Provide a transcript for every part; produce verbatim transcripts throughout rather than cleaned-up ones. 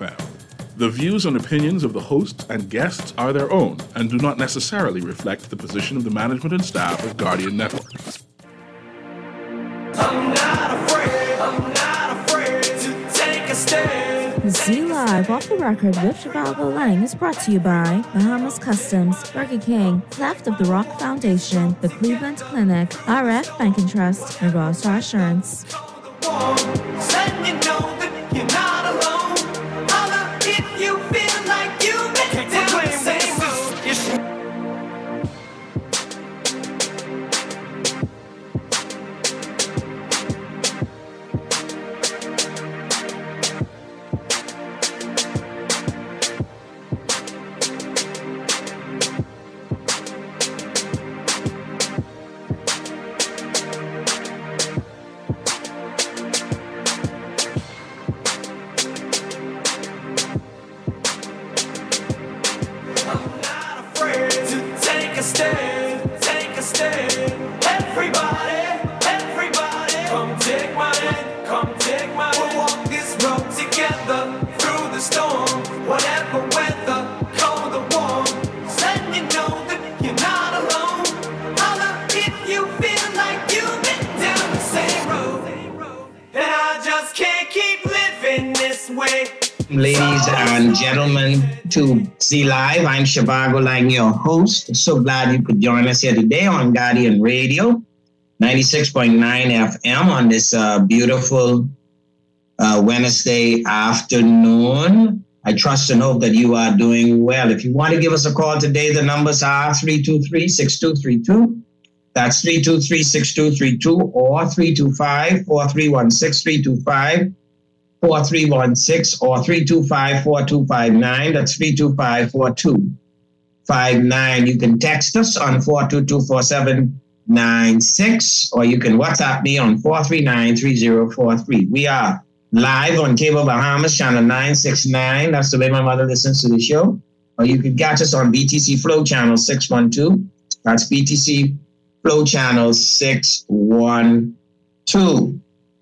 F M. The views and opinions of the hosts and guests are their own and do not necessarily reflect the position of the management and staff of Guardian Network. I'm not afraid, I'm not afraid to take a stand. Z Live Off the Record with Zhivargo Laing is brought to you by Bahamas Customs, Burger King, Cleft of the Rock Foundation, the Cleveland Clinic, R F Bank and Trust, and Raw Star Assurance. Letting you know that you're not alone. Holla if you feel like you've been down the same road. Ladies and gentlemen, to Z Live, I'm Zhivargo Laing, your host. So glad you could join us here today on Guardian Radio, ninety-six point nine F M on this uh, beautiful uh, Wednesday afternoon. I trust and hope that you are doing well. If you want to give us a call today, the numbers are three two three, six two three two. That's three two three, six two three two or three two five, four three one six, three two five. four three one six or three two five, four two five nine. That's three two five, four two five nine. You can text us on four two two, four seven nine six or you can WhatsApp me on four three nine, three zero four three. We are live on Cable Bahamas, channel nine sixty-nine. That's the way my mother listens to the show. Or you can catch us on B T C Flow channel six one two. That's B T C Flow channel six one two.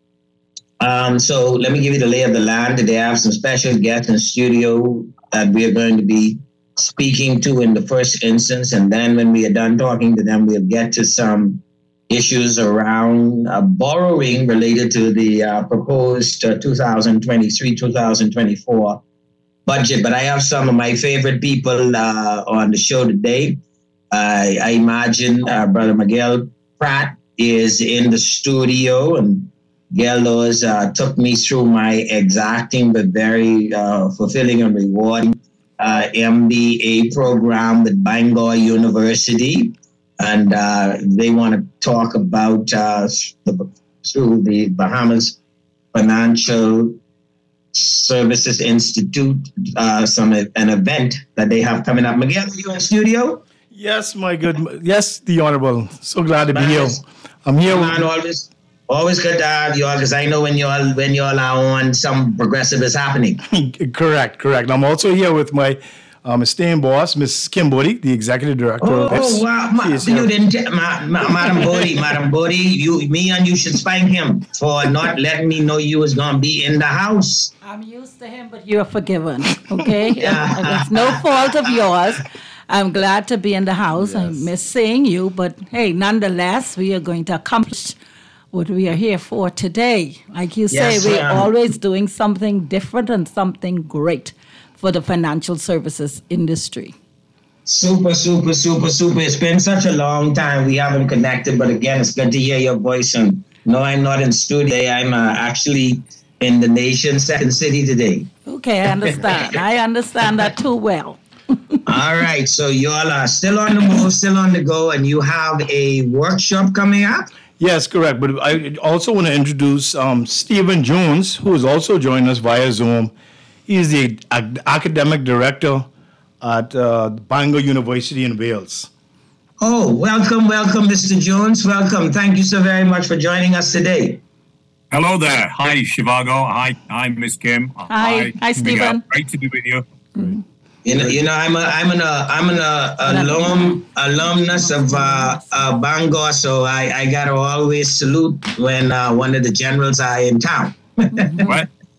Um, so let me give you the lay of the land. Today I have some special guests in the studio that we are going to be speaking to in the first instance. And then when we are done talking to them, we'll get to some issues around uh, borrowing related to the uh, proposed uh, two thousand twenty-three, two thousand twenty-four budget. But I have some of my favorite people uh, on the show today. Uh, I imagine uh, Brother Miguel Pratt is in the studio, and Gelos uh, took me through my exacting but very uh, fulfilling and rewarding uh, M B A program with Bangor University. And uh, they want to talk about uh, the, through the Bahamas Financial Services Institute, uh, some an event that they have coming up. Miguel, are you in studio? Yes, my good. Yes, the Honorable. So glad to be here. I'm here. Man, always. Always good to have you all, because I know when you all when you all are on, some progressive is happening. Correct, correct. I'm also here with my um, esteemed boss, Miss Kim Bodie, the executive director. Oh, of this. oh wow, ma- you didn't, ma- ma- Madam Bodie, Madam Bodie, you, me and you should spank him for not letting me know you was gonna be in the house. I'm used to him, but you're forgiven. Okay, yeah. It's no fault of yours. I'm glad to be in the house. Yes. I miss seeing you, but hey, nonetheless, we are going to accomplish what we are here for today. Like you say, yes, we're always doing something different and something great for the financial services industry. Super, super, super, super. It's been such a long time we haven't connected, but again, it's good to hear your voice. And no, I'm not in studio. I'm uh, actually in the nation's second city today. Okay, I understand. I understand that too well. All right, so you all are still on the move, still on the go, and you have a workshop coming up? Yes, correct. But I also want to introduce um, Stephen Jones, who is also joining us via Zoom. He is the ac- academic director at uh, Bangor University in Wales. Oh, welcome, welcome, Mister Jones. Welcome. Thank you so very much for joining us today. Hello there. Hi, Zhivargo. Hi, hi, Miss Kim. Hi, hi, hi Stephen. Great to be with you. Mm-hmm. You know, you know, I'm a, I'm an, uh, I'm an uh, alum, alumnus of uh, uh, Bangor, so I, I gotta always salute when uh, one of the generals are in town. What?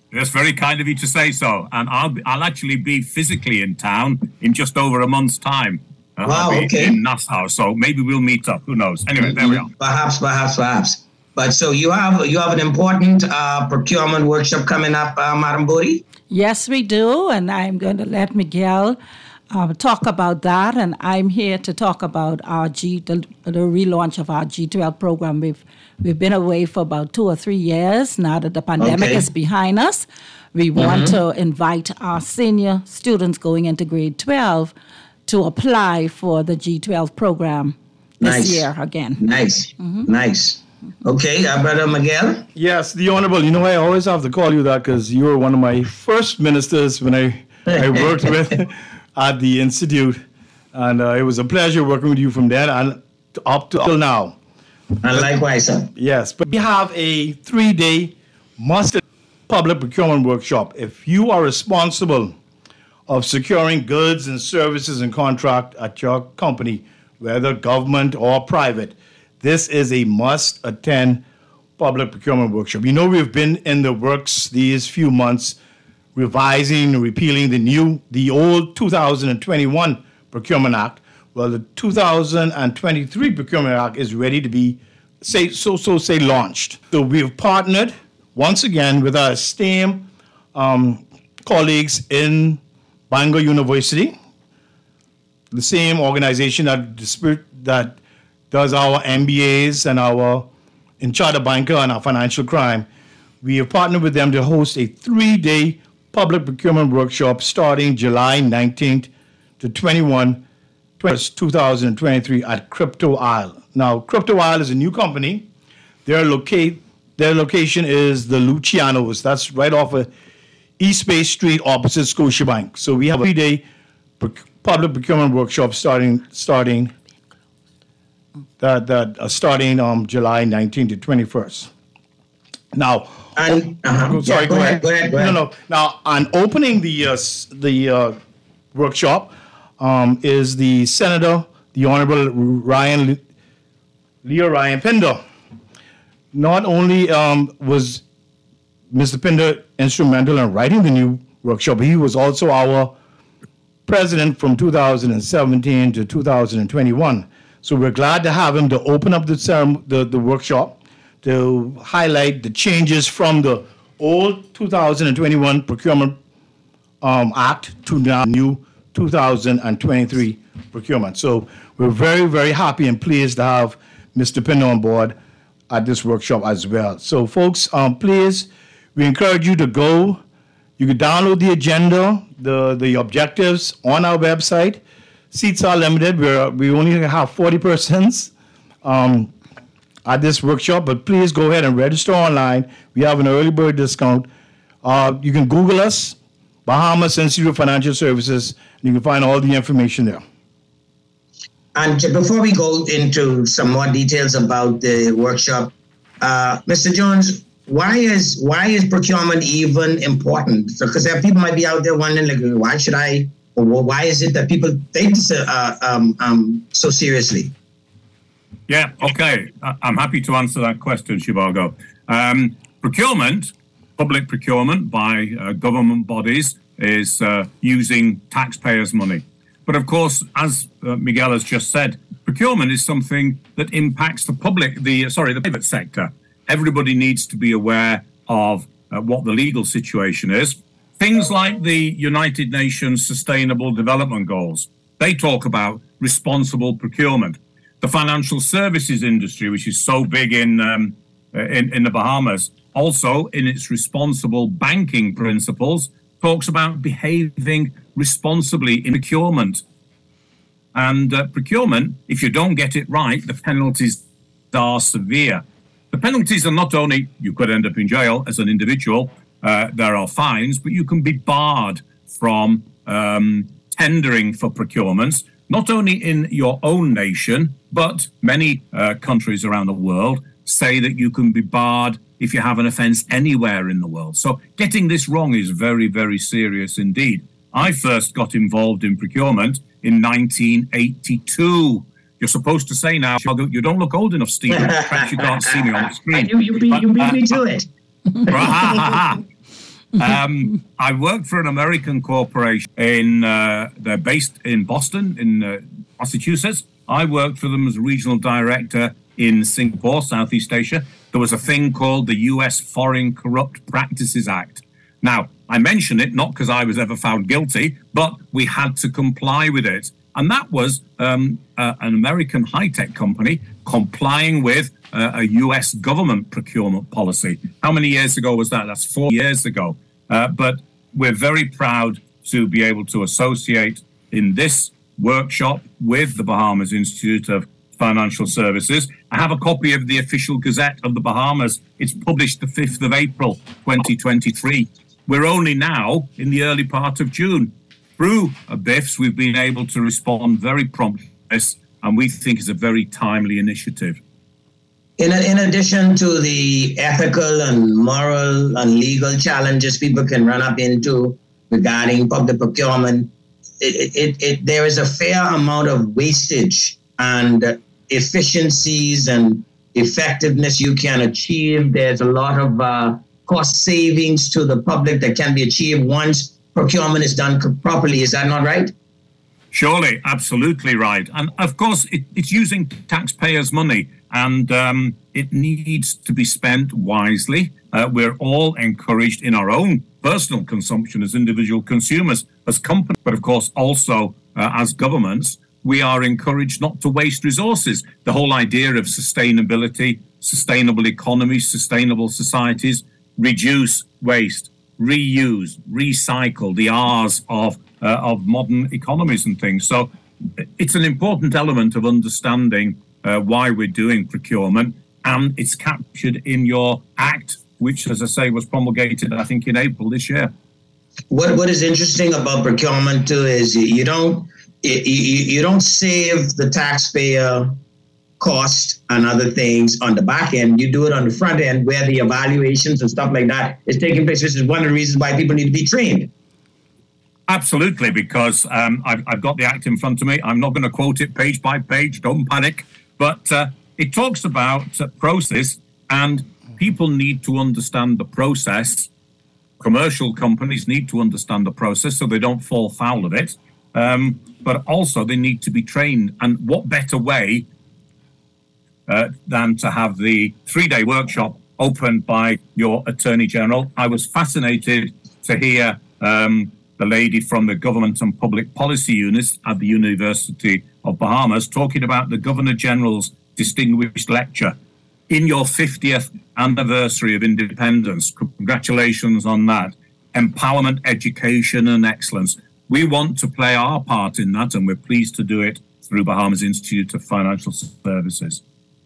That's very kind of you to say so. And I'll be, I'll actually be physically in town in just over a month's time. Uh, Wow, I'll be okay. in Nassau, so maybe we'll meet up. Who knows? Anyway, there we are. Perhaps, perhaps, perhaps. But so you have you have an important uh, procurement workshop coming up, uh, Madam Bodie? Yes, we do, and I'm going to let Miguel uh, talk about that. And I'm here to talk about our G, the, the relaunch of our G twelve program. We've we've been away for about two or three years now that the pandemic Okay. is behind us. We want to invite our senior students going into grade twelve to apply for the G twelve program this Nice. year again. Nice, nice. Okay, uh, Brother Miguel? Yes, the Honorable. You know, I always have to call you that because you were one of my first ministers when I, I worked with at the Institute. And uh, it was a pleasure working with you from then and up to till now. And likewise, sir. Yes, but we have a three-day must public procurement workshop. If you are responsible of securing goods and services and contract at your company, whether government or private, this is a must-attend public procurement workshop. You know, we've been in the works these few months revising and repealing the new, the old two thousand twenty-one Procurement Act. Well, the two thousand twenty-three Procurement Act is ready to be, say, so, so say, launched. So we've partnered, once again, with our esteemed um, colleagues in Bangor University, the same organization that, that does our M B As and our in charter banker and our financial crime. We have partnered with them to host a three-day public procurement workshop starting July nineteenth to twenty-first, two thousand twenty-three at Crypto Isle. Now, Crypto Isle is a new company. Their locate their location is the Lucianos. That's right off of East Bay Street opposite Scotiabank. So we have a three-day proc- public procurement workshop starting starting that that uh, starting um July nineteenth to twenty-first. Now, And, uh-huh. oh, sorry, Yeah, go, ahead. Go ahead, go ahead. No, no. Now, on opening the uh, s- the uh, workshop um, is the Senator, the Honorable Ryan Le- Leo Ryan Pinder. Not only um, was Mister Pinder instrumental in writing the new workshop, but he was also our president from two thousand seventeen to two thousand twenty-one. So we're glad to have him to open up the, cerem- the, the workshop to highlight the changes from the old two thousand twenty-one Procurement um, Act to now new two thousand twenty-three procurement. So we're very, very happy and pleased to have Mister Pinder on board at this workshop as well. So folks, um, please, we encourage you to go. You can download the agenda, the, the objectives on our website. Seats are limited. We're, we only have forty persons um, at this workshop, but please go ahead and register online. We have an early bird discount. Uh, you can Google us, Bahamas Institute of Financial Services, and you can find all the information there. And ju- before we go into some more details about the workshop, uh, Mister Jones, why is why is procurement even important? Because there are people might be out there wondering, like, why should I, or why is it that people take this uh, um, um, so seriously? Yeah, okay. I- I'm happy to answer that question, Zhivargo. Um, procurement, public procurement by uh, government bodies is uh, using taxpayers' money. But of course, as uh, Miguel has just said, procurement is something that impacts the public, the sorry, the private sector. Everybody needs to be aware of uh, what the legal situation is. Things like the United Nations Sustainable Development Goals, they talk about responsible procurement. The financial services industry, which is so big in, um, in, in the Bahamas, also in its responsible banking principles, talks about behaving responsibly in procurement. And uh, procurement, if you don't get it right, the penalties are severe. The penalties are not only you could end up in jail as an individual, uh, there are fines, but you can be barred from um, tendering for procurements, not only in your own nation, but many uh, countries around the world say that you can be barred if you have an offence anywhere in the world. So getting this wrong is very, very serious indeed. I first got involved in procurement in nineteen eighty-two. You're supposed to say now, you don't look old enough, Stephen. Perhaps you can't see me on the screen. You, you, beat, you beat me to it. Um, I worked for an American corporation in, uh, they're based in Boston, in uh, Massachusetts. I worked for them as regional director in Singapore, Southeast Asia. There was a thing called the U S Foreign Corrupt Practices Act. Now, I mention it not because I was ever found guilty, but we had to comply with it. And that was um, uh, an American high-tech company complying with uh, a U S government procurement policy. How many years ago was that? That's four years ago. Uh, but we're very proud to be able to associate in this workshop with the Bahamas Institute of Financial Services. I have a copy of the official Gazette of the Bahamas. It's published the fifth of April, twenty twenty-three. We're only now in the early part of June. Through a B I F S, we've been able to respond very promptly to this, and we think it's a very timely initiative. In, in addition to the ethical and moral and legal challenges people can run up into regarding public procurement, it, it, it, there is a fair amount of wastage and efficiencies and effectiveness you can achieve. There's a lot of uh, cost savings to the public that can be achieved once procurement is done properly. Is that not right? Surely, absolutely right. And of course, it, it's using taxpayers' money, and um, it needs to be spent wisely. Uh, we're all encouraged in our own personal consumption as individual consumers, as companies, but of course also uh, as governments, we are encouraged not to waste resources. The whole idea of sustainability, sustainable economies, sustainable societies, reduce waste, reuse, recycle, the R's of uh, of modern economies and things. So it's an important element of understanding uh, why we're doing procurement, and it's captured in your act, which, as I say, was promulgated, I think, in April this year. What What is interesting about procurement too is you don't you, you don't save the taxpayer cost and other things on the back end. You do it on the front end where the evaluations and stuff like that is taking place, which is one of the reasons why people need to be trained. Absolutely, because um, I've, I've got the act in front of me. I'm not going to quote it page by page, don't panic. But uh, it talks about uh, process, and people need to understand the process. Commercial companies need to understand the process so they don't fall foul of it. Um, but also they need to be trained. And what better way uh, than to have the three-day workshop opened by your Attorney General? I was fascinated to hear um, the lady from the Government and Public Policy Unit at the University of Bahamas talking about the Governor General's distinguished lecture in your fiftieth anniversary of independence. Congratulations on that. Empowerment, education, and excellence. We want to play our part in that, and we're pleased to do it through Bahamas Institute of Financial Services.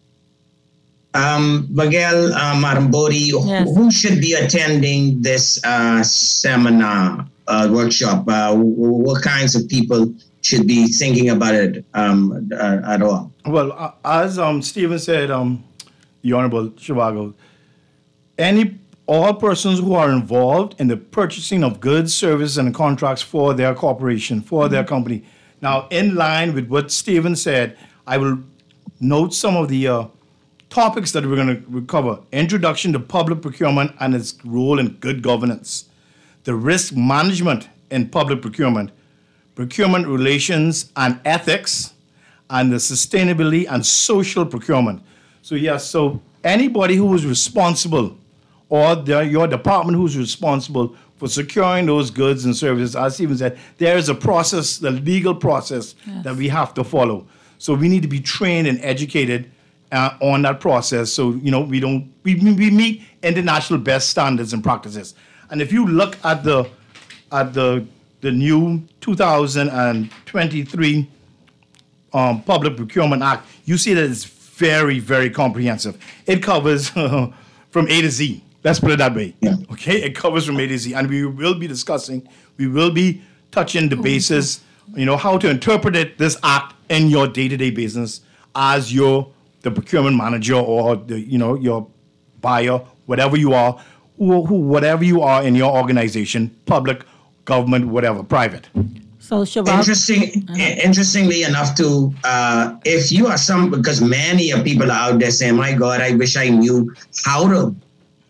Um, Miguel uh, Marambodi, Yes. who should be attending this uh, seminar, uh, workshop? Uh, what kinds of people should be thinking about it um, uh, at all? Well, uh, as um, Stephen said, um, the Honorable Zhivargo, any all persons who are involved in the purchasing of goods, services, and contracts for their corporation, for mm-hmm. their company. Now, in line with what Stephen said, I will note some of the uh, topics that we're going to cover. Introduction to public procurement and its role in good governance. The risk management in public procurement. Procurement relations and ethics. And the sustainability and social procurement. So, yes, so anybody who is responsible, or the, your department who's responsible for securing those goods and services, as Stephen said, there is a process, the legal process yes. that we have to follow. So we need to be trained and educated uh, on that process. So, you know, we don't, we, we meet international best standards and practices. And if you look at the, at the, the new two thousand twenty-three um, Public Procurement Act, you see that it's very, very comprehensive. It covers uh, from A to Z. Let's put it that way. Yeah. Okay, it covers from A to Z, and we will be discussing, we will be touching the basis, you know, how to interpret it, this act in your day-to-day business as your the procurement manager or the you know your buyer, whatever you are, who, who whatever you are in your organization, public, government, whatever, private. So, Zhivargo. Interesting, uh-huh. Interestingly enough, too, uh, if you are some, because many of people are out there saying, my God, I wish I knew how to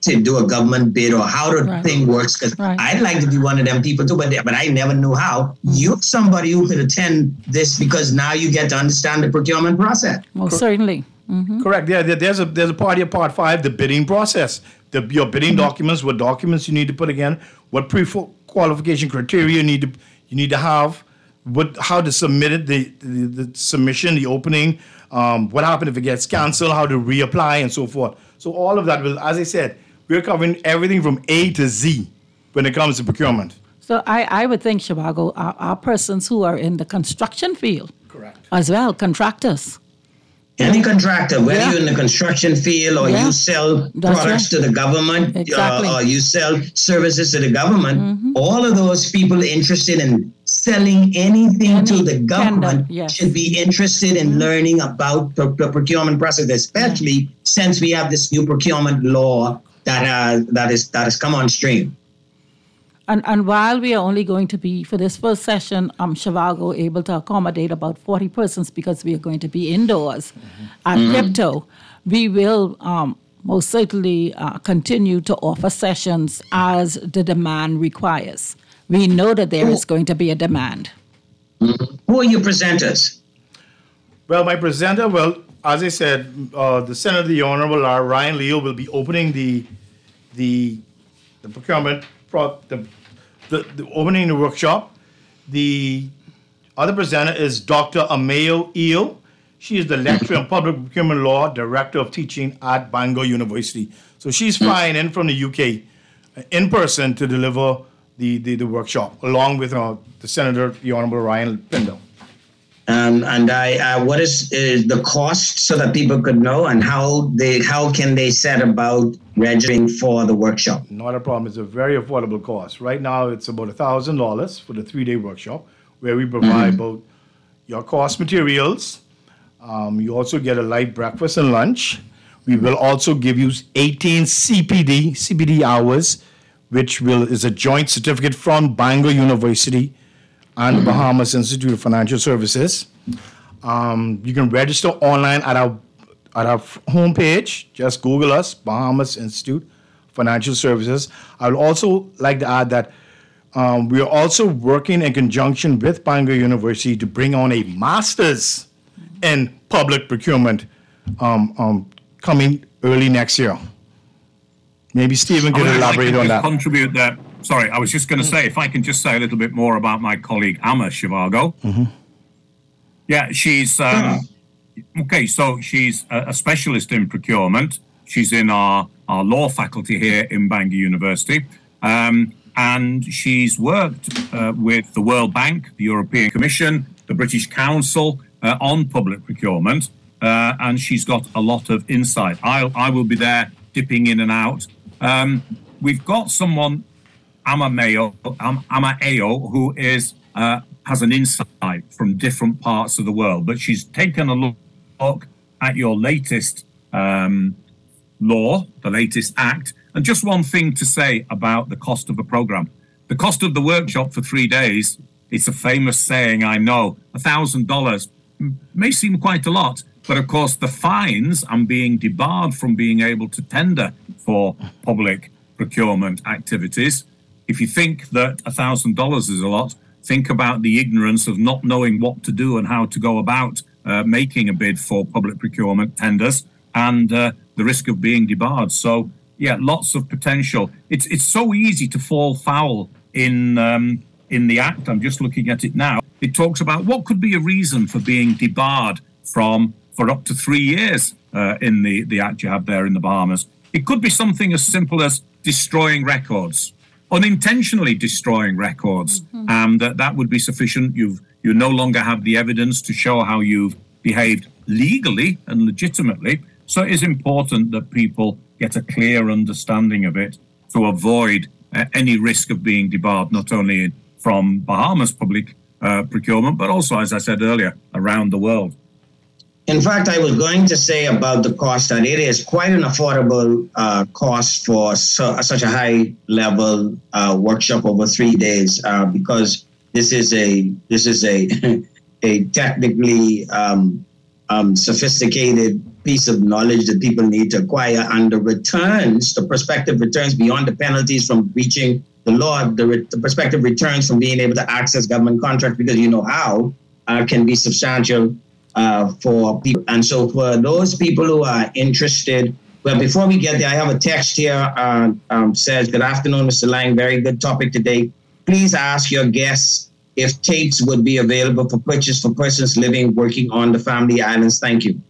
to do a government bid or how the Right. thing works. Because Right. I'd like to be one of them people too, but but I never knew how. You're somebody who could attend this because now you get to understand the procurement process. Most certainly. Mhm. Correct. Yeah, there- there's a there's a part of part five, the bidding process. The your bidding documents, what documents you need to put again, what pre-qualification criteria you need to you need to have, what how to submit it, the the, the submission, the opening, um, what happened if it gets canceled, how to reapply, and so forth. So all of that will, as I said, we're covering everything from A to Z when it comes to procurement. So I, I would think, Zhivargo, are, are persons who are in the construction field Correct. as well, contractors. Any contractor, whether Yeah. you're in the construction field or Yeah. you sell That's products right. to the government Exactly. uh, or you sell services to the government, Mm-hmm. all of those people interested in selling anything to Any the government tender, yes. should be interested in learning about the, the procurement process, especially since we have this new procurement law that has that is that has come on stream. And, and while we are only going to be, for this first session, um, Zhivargo able to accommodate about forty persons because we are going to be indoors at Crypto, we will um, most certainly uh, continue to offer sessions as the demand requires. We know that there is going to be a demand. Who are your presenters? Well, my presenter, well, as I said, uh, the Senator, the Honorable Ryan Leo, will be opening the the the procurement pro, the, the the opening the workshop. The other presenter is Doctor Amayo Eo. She is the lecturer in public procurement law, director of teaching at Bangor University. So she's flying in from the U K uh, in person to deliver the, the, the workshop, along with uh, the Senator, the Honorable Ryan Pindell. Um, and I, uh, what is, is the cost so that people could know, and how they how can they set about registering for the workshop? Not a problem. It's a very affordable cost. Right now, it's about one thousand dollars for the three-day workshop, where we provide both your course materials. Um, you also get a light breakfast and lunch. We will also give you eighteen C P D, C P D hours, which will is a joint certificate from Bangor University and the Bahamas Institute of Financial Services. Um, you can register online at our at our homepage. Just Google us, Bahamas Institute Financial Services. I would also like to add that um, we are also working in conjunction with Bangor University to bring on a master's in public procurement um, um, coming early next year. Maybe Stephen I can mean, if I elaborate can on just that. Contribute there. Sorry, I was just going to say, if I can just say a little bit more about my colleague Amma Zhivargo. Yeah, she's um, okay. So she's a, a specialist in procurement. She's in our our law faculty here in Bangor University, um, and she's worked uh, with the World Bank, the European Commission, the British Council uh, on public procurement, uh, and she's got a lot of insight. I I will be there dipping in and out. Um, we've got someone, Ama Mayo, um, Ama Ayo, who is uh, has an insight from different parts of the world, but she's taken a look at your latest um, law, the latest act, and just one thing to say about the cost of a program. The cost of the workshop for three days, it's a famous saying, I know, a thousand dollars may seem quite a lot, but of course the fines and being debarred from being able to tender for public procurement activities. If you think that a thousand dollars is a lot, think about the ignorance of not knowing what to do and how to go about uh, making a bid for public procurement tenders, and uh, the risk of being debarred. So, yeah, lots of potential. It's it's so easy to fall foul in um, in the Act. I'm just looking at it now. It talks about what could be a reason for being debarred from for up to three years uh, in the, the Act you have there in the Bahamas. It could be something as simple as destroying records, unintentionally destroying records, mm-hmm. and that that would be sufficient. You've you no longer have the evidence to show how you've behaved legally and legitimately. So it is important that people get a clear understanding of it to avoid uh, any risk of being debarred, not only from Bahamas public uh, procurement, but also, as I said earlier, around the world. In fact, I was going to say about the cost that it is quite an affordable uh, cost for so, such a high level uh, workshop over three days, uh, because this is a this is a a technically um, um, sophisticated piece of knowledge that people need to acquire. And the returns, the prospective returns beyond the penalties from breaching the law, the, re- the prospective returns from being able to access government contracts because you know how, uh, can be substantial uh, for people. And so for those people who are interested, well, before we get there, I have a text here, uh, um, says, good afternoon, Mister Laing, very good topic today. Please ask your guests if tapes would be available for purchase for persons living, working on the family islands. Thank you.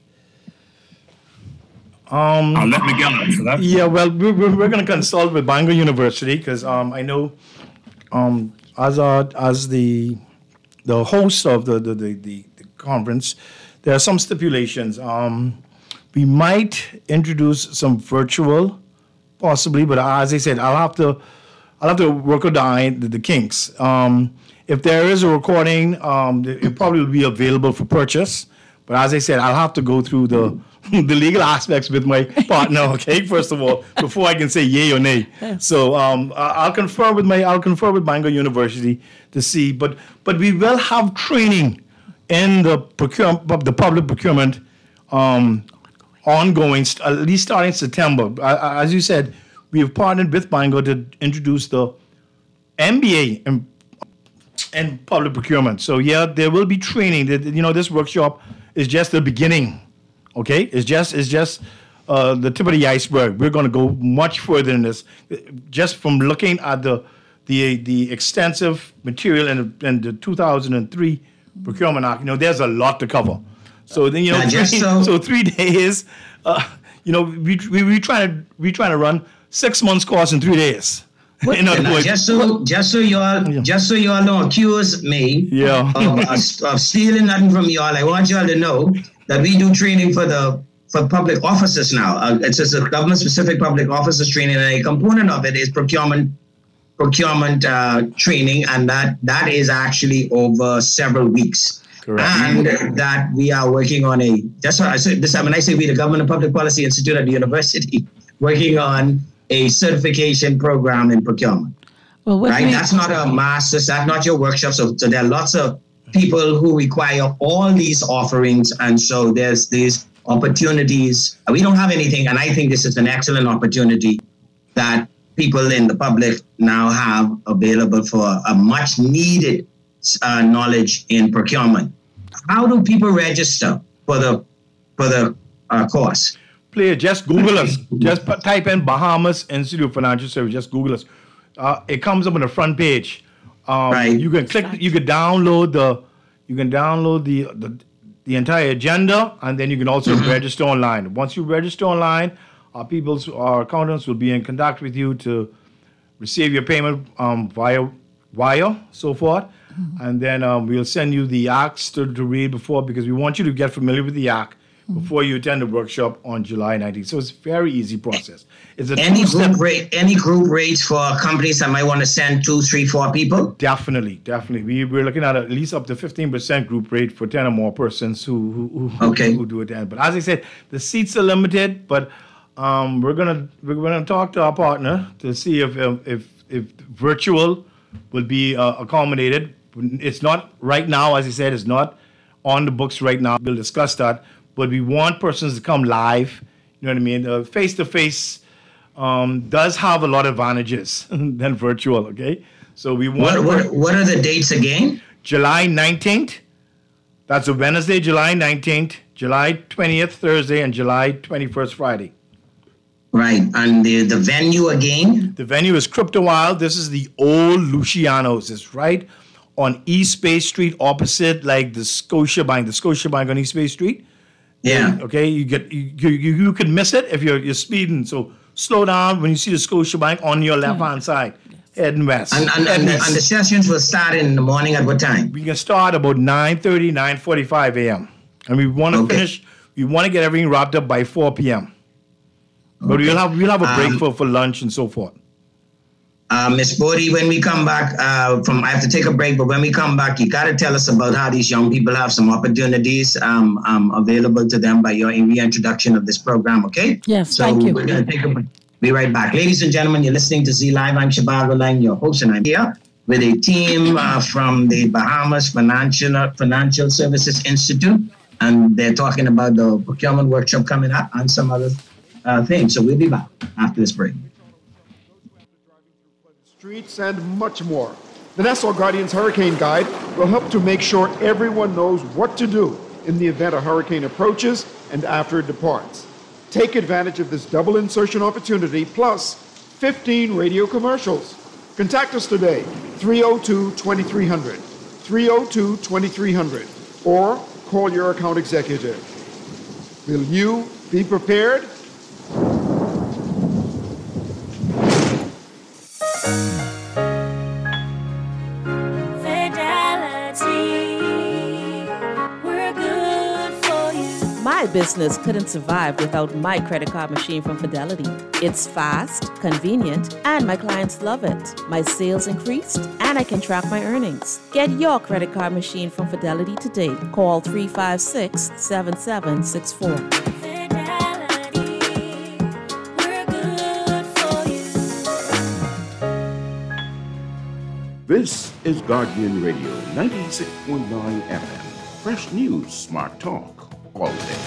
Um, I'll let Miguel answer that. Yeah, well, we're, we're going to consult with Bangor University because um, I know um, as our, as the the host of the the, the, the the conference, there are some stipulations. Um, we might introduce some virtual, possibly, but as I said, I'll have to I'll have to work with the the, the kinks. Um, If there is a recording, um, it probably will be available for purchase. But as I said, I'll have to go through the the legal aspects with my partner. Okay, first of all, before I can say yay or nay. So um, I'll confer with my I'll confer with Bangor University to see. But but we will have training in the procurement, the public procurement, um, ongoing at least starting September. As you said, we have partnered with Bangor to introduce the M B A in and public procurement. So yeah, there will be training. That you know, this workshop is just the beginning. Okay, it's just it's just uh, the tip of the iceberg. We're going to go much further in this, just from looking at the the the extensive material in, in the two thousand three procurement act. You know, there's a lot to cover. So then you know, Yeah, three, so- so three days. Uh, you know, we we we trying to we trying to run six months course in three days. In other Now, words, just so just so y'all just so y'all don't accuse me Yeah. of, of, of stealing nothing from y'all, I want y'all to know that we do training for the for public officers now. Uh, it's just a government specific public officers training, and a component of it is procurement procurement uh, training, and that that is actually over several weeks. Correct. And that we are working on a just I said this when I say we, the Government and Public Policy Institute at the university, working on a certification program in procurement. Well, what Right? we- That's not a master's, that's not your workshop. So, so there are lots of people who require all these offerings. And so there's these opportunities. We don't have anything. And I think this is an excellent opportunity that people in the public now have available for a much needed uh, knowledge in procurement. How do people register for the, for the uh, course? Player, just Google us. Just put, type in Bahamas Institute of Financial Services. Just Google us. Uh, it comes up on the front page. Um, Right. You can click. You can download the. You can download the the, the entire agenda, and then you can also Mm-hmm. register online. Once you register online, our people's our accountants will be in contact with you to receive your payment um, via wire, so forth, and then um, we'll send you the acts to, to read before because we want you to get familiar with the act before you attend the workshop on July nineteenth. So it's a very easy process. It's a Any two-step. group rate, any group rates for companies that might want to send two, three, four people? Definitely, definitely. We, we're looking at at least up to fifteen percent group rate for ten or more persons who who, who, Okay. who do attend. But as I said, the seats are limited, but um, we're gonna we're gonna talk to our partner to see if um, if if virtual will be uh, accommodated. It's not right now, as I said, it's not on the books right now. We'll discuss that. But we want persons to come live. You know what I mean? Uh, face-to-face um, does have a lot of advantages than virtual, okay? So we want What, what, what are the dates again? July nineteenth. That's a Wednesday, July nineteenth, July twentieth, Thursday, and July twenty-first, Friday. Right. And the, the venue again? The venue is Crypto Wild. This is the old Luciano's. It's right on East Bay Street, opposite like the Scotiabank, the Scotiabank on East Bay Street. Yeah. Okay, you get you, you you can miss it if you're you're speeding. So slow down when you see the Scotiabank on your left hand side, heading west. And, and, and, Heading the, east. and the sessions will start in the morning at what time? We can start about nine thirty, nine forty-five a.m. And we want to Okay. finish, we want to get everything wrapped up by four p.m. But we'll have we'll have a break Um, for, for lunch and so forth. Uh, Miss Bodie, when we come back uh, from, I have to take a break, but when we come back, you got to tell us about how these young people have some opportunities um, um, available to them by your reintroduction of this program, okay? Yes, so thank you. We're going to take a break. Be right back. Ladies and gentlemen, you're listening to Z Live. I'm Zhivargo Laing, your host, and I'm here with a team uh, from the Bahamas Financial Financial Services Institute. and they're talking about the procurement workshop coming up and some other uh, things. So we'll be back after this break. Streets and much more. The Nassau Guardian's Hurricane Guide will help to make sure everyone knows what to do in the event a hurricane approaches and after it departs. Take advantage of this double insertion opportunity plus fifteen radio commercials. Contact us today, three oh two, twenty-three hundred, three oh two, twenty-three hundred, or call your account executive. Will you be prepared? My business couldn't survive without my credit card machine from Fidelity. It's fast, convenient, and my clients love it. My sales increased, and I can track my earnings. Get your credit card machine from Fidelity today. Call three five six, seven seven six four. This is Guardian Radio, ninety-six point nine F M. Fresh news, smart talk, all day.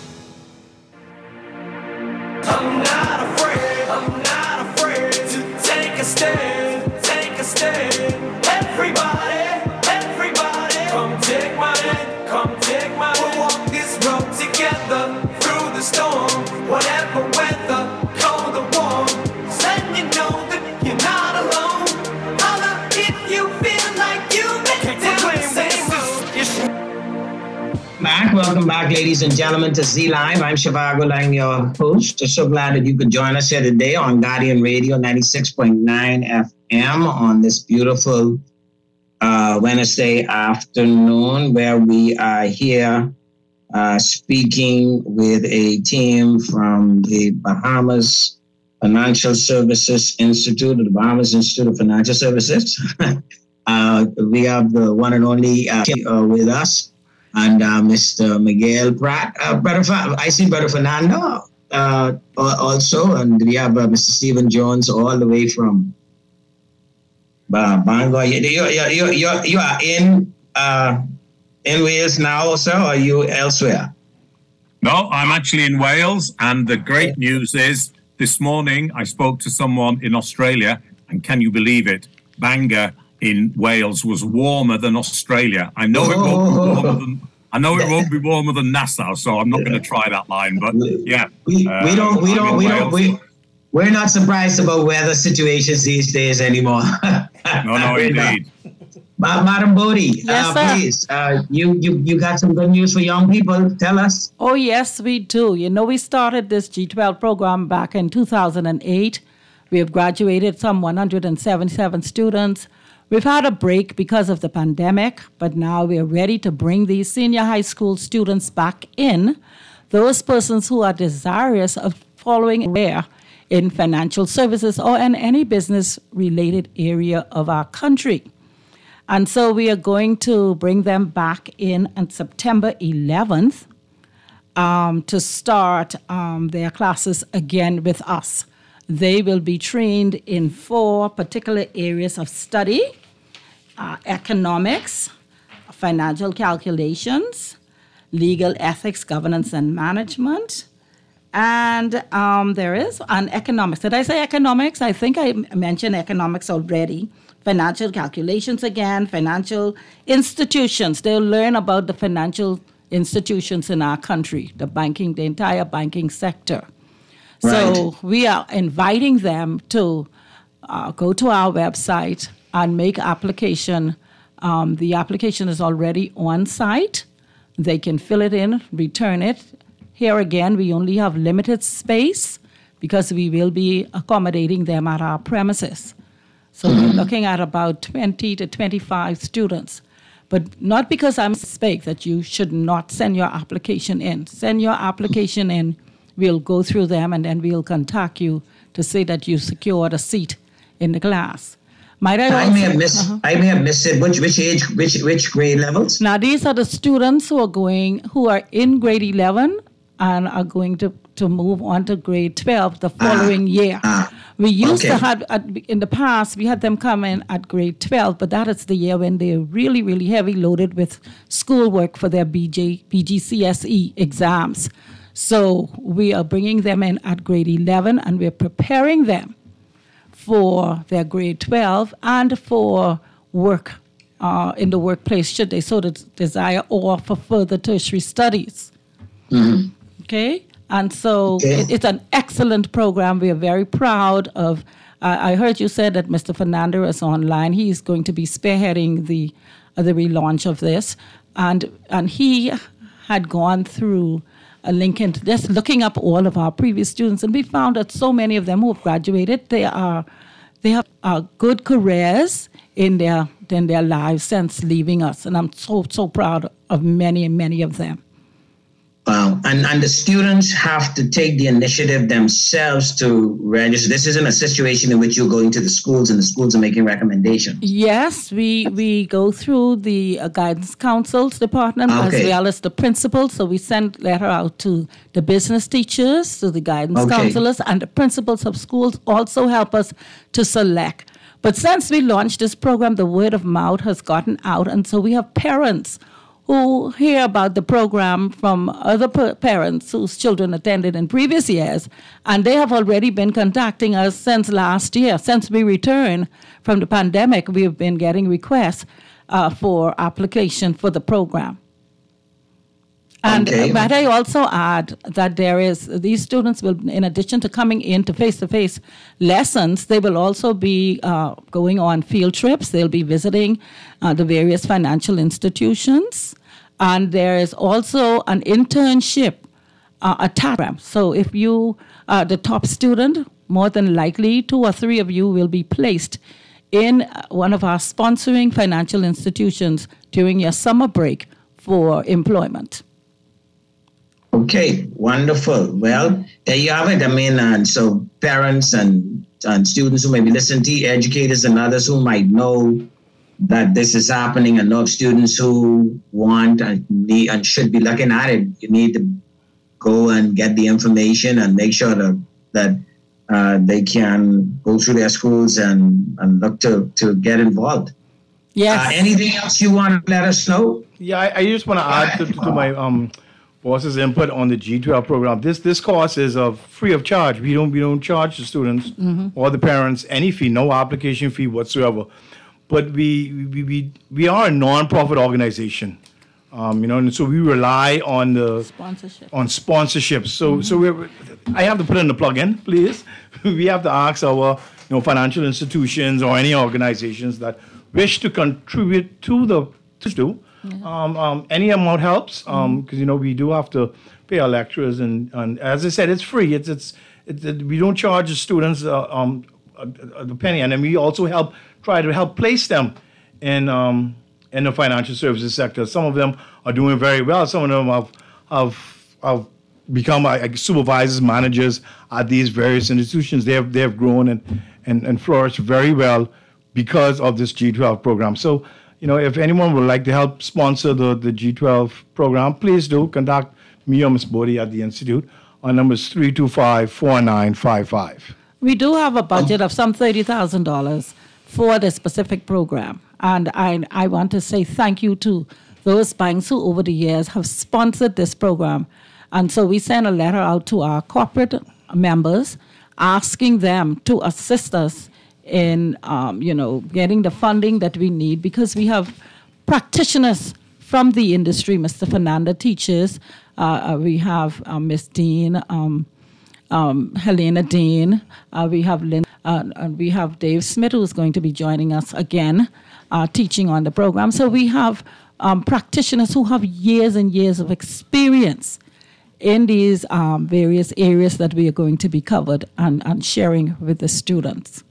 I'm not afraid, I'm not afraid to take a stand, take a stand. Everybody, everybody, come take my hand, come take my hand. We'll walk this road together through the storm, whatever weather, cold or warm. Letting you know that you're not alone. Holla if you feel like you make it down the same road. Back. Welcome back, ladies and gentlemen, to Z Live. I'm Zhivargo, Laing, your host. Just so glad that you could join us here today on Guardian Radio ninety-six point nine F M on this beautiful uh, Wednesday afternoon, where we are here uh, speaking with a team from the Bahamas Financial Services Institute, the Bahamas Institute of Financial Services. uh, we have the one and only uh, uh, with us. And uh, Mister Miguel Pratt, uh, brother, I see Brother Fernando uh, also, and we have uh, Mister Stephen Jones all the way from uh, Bangor. You, you, you, you, you are in uh, in Wales now, sir, or are you elsewhere? No, I'm actually in Wales, and the great news is this morning I spoke to someone in Australia, and can you believe it? Bangor in Wales was warmer than Australia. I know it won't be warmer than I know it won't be warmer than Nassau, so I'm not going to try that line. But yeah, we, uh, we don't we I'm don't we don't we we're not surprised about weather situations these days anymore. no, no, indeed. But Madam Bodhi, Yes, uh, sir. please, uh, you you you got some good news for young people. Tell us. Oh, yes, we do. You know, we started this G twelve program back in two thousand eight. We have graduated some one hundred seventy-seven students. We've had a break because of the pandemic, but now we're ready to bring these senior high school students back in, those persons who are desirous of following a career in financial services or in any business-related area of our country. And so we are going to bring them back in on September eleventh um, to start um, their classes again with us. They will be trained in four particular areas of study: uh, economics, financial calculations, legal ethics, governance and management, and um, there is an economics. Did I say economics? I think I mentioned economics already. Financial calculations again, financial institutions. They'll learn about the financial institutions in our country, the banking, the entire banking sector. Right. So we are inviting them to uh, go to our website and make application. Um, the application is already on site. They can fill it in, return it. Here again, we only have limited space because we will be accommodating them at our premises. So we're looking at about twenty to twenty-five students. But not because I'm speak that you should not send your application in. Send your application in. We'll go through them, and then we'll contact you to say that you secured a seat in the class. Might I, I also, may have missed. Uh-huh. I may have missed it. Which which age? Which which grade levels? Now, these are the students who are going, who are in grade eleven and are going to, to move on to grade twelve the following Ah, year. ah, We used to okay. have, at, in the past, we had them come in at grade twelve, but that is the year when they're really, really heavy loaded with schoolwork for their B J, B G C S E exams. So we are bringing them in at grade eleven, and we're preparing them for their grade twelve and for work uh, in the workplace, should they so desire, or for further tertiary studies. Mm-hmm. Okay? And so Okay. it, it's an excellent program. We are very proud of. Uh, I heard you said that Mister Fernando is online. He is going to be spearheading the uh, the relaunch of this, and and he had gone through a Lincoln, just looking up all of our previous students, and we found that so many of them who have graduated, they are they have uh, good careers in their in their lives since leaving us, and I'm so so proud of many many of them. Wow. And, and the students have to take the initiative themselves to register. This isn't a situation in which you're going to the schools and the schools are making recommendations. Yes, we we go through the uh, guidance councils department Okay. as well as the principals. So we send letter out to the business teachers, to the guidance Okay. counselors, and the principals of schools also help us to select. But since we launched this program, the word of mouth has gotten out, and so we have parents who hear about the program from other pa- parents whose children attended in previous years, and they have already been contacting us since last year. Since we returned from the pandemic, we have been getting requests uh, for application for the program. And Okay. but I also add that there is, these students will, in addition to coming into face-to-face lessons, they will also be uh, going on field trips. They'll be visiting uh, the various financial institutions. And there is also an internship uh, attached. So if you are the top student, more than likely two or three of you will be placed in one of our sponsoring financial institutions during your summer break for employment. Okay, wonderful. Well, there you have it. I mean, and so parents and, and students who may be listening to you, educators and others who might know that this is happening, and know of students who want and need and should be looking at it, you need to go and get the information and make sure that that uh, they can go through their schools and, and look to, to get involved. Yes. Uh, anything else you want to let us know? Yeah, I, I just want to add to, to my um, boss's input on the G twelve program. This this course is of free of charge. We don't we don't charge the students or the parents any fee, no application fee whatsoever. But we we we, we are a non-profit organization, um, you know, and so we rely on the Sponsorship. on sponsorships. So so we're, I have to put in the plug-in, please. We have to ask our you know financial institutions or any organizations that wish to contribute to the to do. Um, um, any amount helps because um, you know we do have to pay our lecturers, and, and as I said, it's free. It's it's, it's it, we don't charge the students uh, um, a, a penny, and then we also help try to help place them in um, in the financial services sector. Some of them are doing very well. Some of them have have, have become uh, supervisors, managers at these various institutions. They have they have grown and and, and flourished very well because of this G twelve program. So. You know, if anyone would like to help sponsor the, the G twelve program, please do contact me or Miz Bodie at the Institute. Our number is three two five, four nine five five. We do have a budget of some thirty thousand dollars for this specific program. And I, I want to say thank you to those banks who over the years have sponsored this program. And so we send a letter out to our corporate members asking them to assist us in, um, you know, getting the funding that we need, because we have practitioners from the industry. Mister Fernanda teaches. Uh, uh, we have uh, Miss Dean, um, um, Helena Dean. Uh, we have Lynn, uh, and we have Dave Smith, who's going to be joining us again, uh, teaching on the program. So we have um, practitioners who have years and years of experience in these um, various areas that we are going to be covered and, and sharing with the students.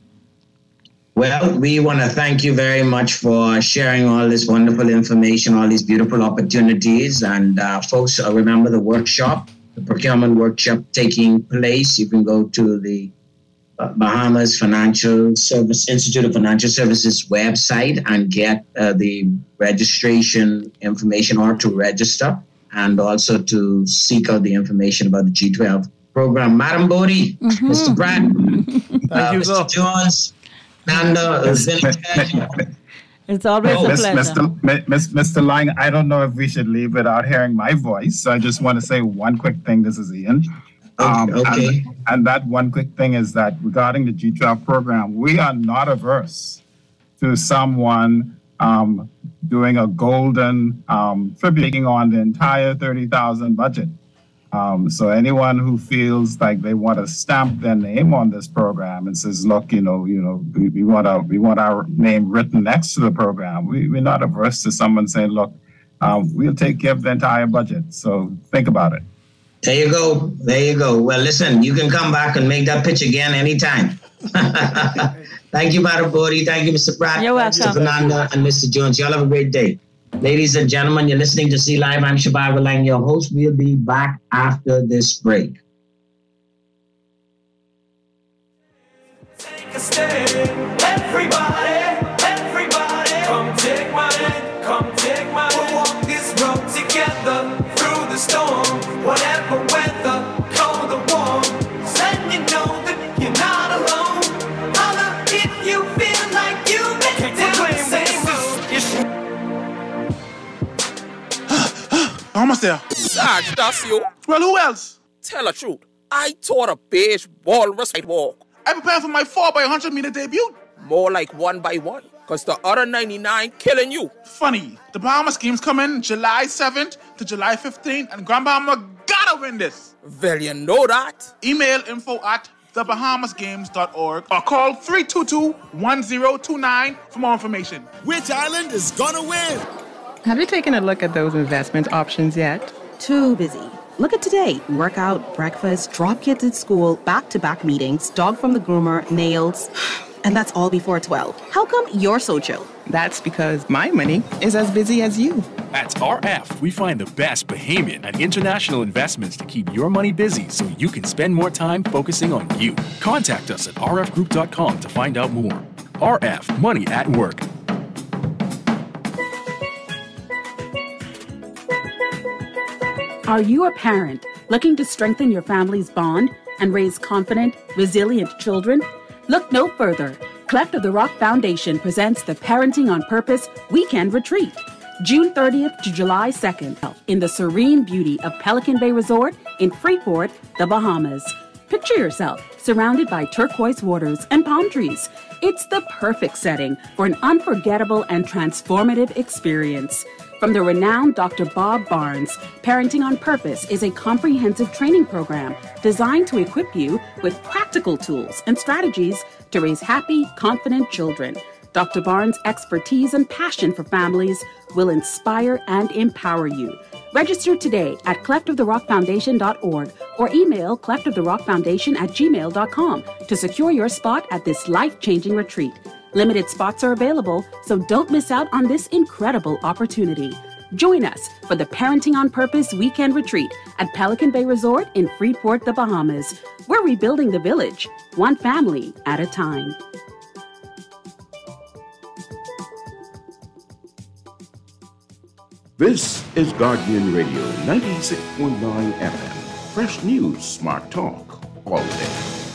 Well, we want to thank you very much for sharing all this wonderful information, all these beautiful opportunities. And uh, folks, uh, remember the workshop, the procurement workshop taking place. You can go to the uh, Bahamas Financial Service Institute of Financial Services website and get uh, the registration information, or to register, and also to seek out the information about the G twelve program. Madam Bodie, Mm-hmm. Mister Brad, Thank uh, you, Mister sir. Jones, Nanda, it's been a pleasure. It's always a Miss- pleasure. Mister Mi- Miss- Mister Laing, I don't know if we should leave without hearing my voice. So I just want to say one quick thing. This is Ian. Um, Okay. And, and that one quick thing is that regarding the G twelve program, we are not averse to someone um, doing a golden um, taking on the entire thirty thousand budget. Um, so anyone who feels like they want to stamp their name on this program and says, "Look, you know, you know, we, we want our we want our name written next to the program," we, we're not averse to someone saying, "Look, um, we'll take care of the entire budget." So think about it. There you go. There you go. Well, listen, you can come back and make that pitch again anytime. Thank you, Madam Bodie. Thank you, Mister Pratt. You're Mister welcome. Fernanda and Mister Jones. Y'all have a great day. Ladies and gentlemen, you're listening to See Live. I'm Zhivargo Laing, your host. We'll be back after this break. Take a stand, everybody, everybody. Come take my hand, come take my hand. We'll walk this road together through the storm, whatever weather, cold or warm. Letting you know that you're not alone. Holla if you feel like you've been down the same road. Almost there. Sarge, that's you. Well, who else? Tell the truth. I taught a beige walrus walk. I'm preparing for my four by one hundred meter debut. More like one by one, because the other ninety-nine killing you. Funny, the Bahamas games come in July seventh to July fifteenth, and Grand Bahama gotta win this. Well, you know that. Email info at the bahamas games dot org or call three two two, one zero two nine for more information. Which island is gonna win? Have you taken a look at those investment options yet? Too busy. Look at today. Workout, breakfast, drop kids at school, back-to-back meetings, dog from the groomer, nails. And that's all before twelve. How come you're so chill? That's because my money is as busy as you. At R F, we find the best Bahamian and international investments to keep your money busy so you can spend more time focusing on you. Contact us at r f group dot com to find out more. R F, money at work. Are you a parent looking to strengthen your family's bond and raise confident, resilient children? Look no further. Cleft of the Rock Foundation presents the Parenting on Purpose Weekend Retreat, June thirtieth to July second, in the serene beauty of Pelican Bay Resort in Freeport, the Bahamas. Picture yourself surrounded by turquoise waters and palm trees. It's the perfect setting for an unforgettable and transformative experience. From the renowned Doctor Bob Barnes, Parenting on Purpose is a comprehensive training program designed to equip you with practical tools and strategies to raise happy, confident children. Doctor Barnes' expertise and passion for families will inspire and empower you. Register today at cleft of the rock foundation dot org or email cleft of the rock foundation at gmail dot com to secure your spot at this life-changing retreat. Limited spots are available, so don't miss out on this incredible opportunity. Join us for the Parenting on Purpose Weekend Retreat at Pelican Bay Resort in Freeport, the Bahamas. We're rebuilding the village, one family at a time. This is Guardian Radio ninety-six point nine F M. Fresh news, smart talk, all day.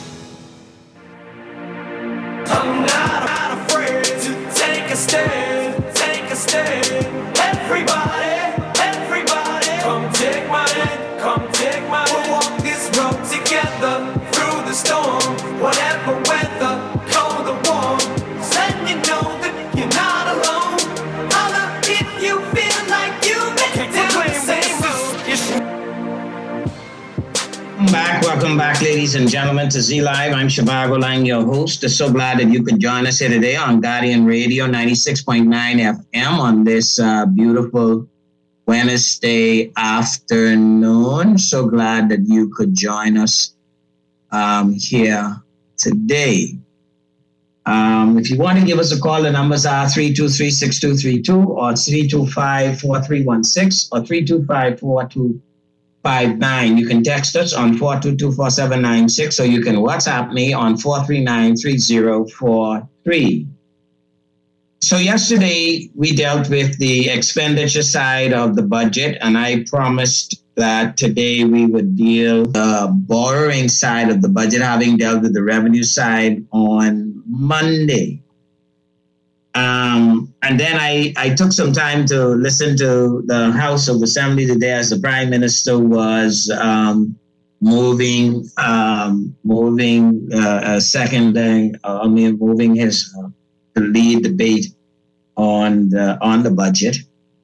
I'm not afraid to take a stand, take a stand. Everybody, everybody, come take my hand, come take my hand. We'll walk this road together through the storm, whatever weather, cold or warm. Letting you know that you're not alone. Holla if you feel like you've been down the same road. Welcome back, welcome back, ladies and gentlemen, to Z Live. I'm Zhivargo Laing, your host. So glad that you could join us here today on Guardian Radio ninety-six point nine F M on this uh, beautiful Wednesday afternoon. So glad that you could join us um, here today. Um, if you want to give us a call, the numbers are three two three, six two three two or three two five, four three one six or three two five, four two five nine. You can text us on four two two, four seven nine six, or you can WhatsApp me on four three nine, three zero four three. So yesterday we dealt with the expenditure side of the budget, and I promised that today we would deal the borrowing side of the budget, having dealt with the revenue side on Monday. Um, and then I, I took some time to listen to the House of Assembly today as the Prime Minister was um, moving, um, moving, uh, uh, seconding, uh, I mean, moving his uh, the lead debate on the on the budget.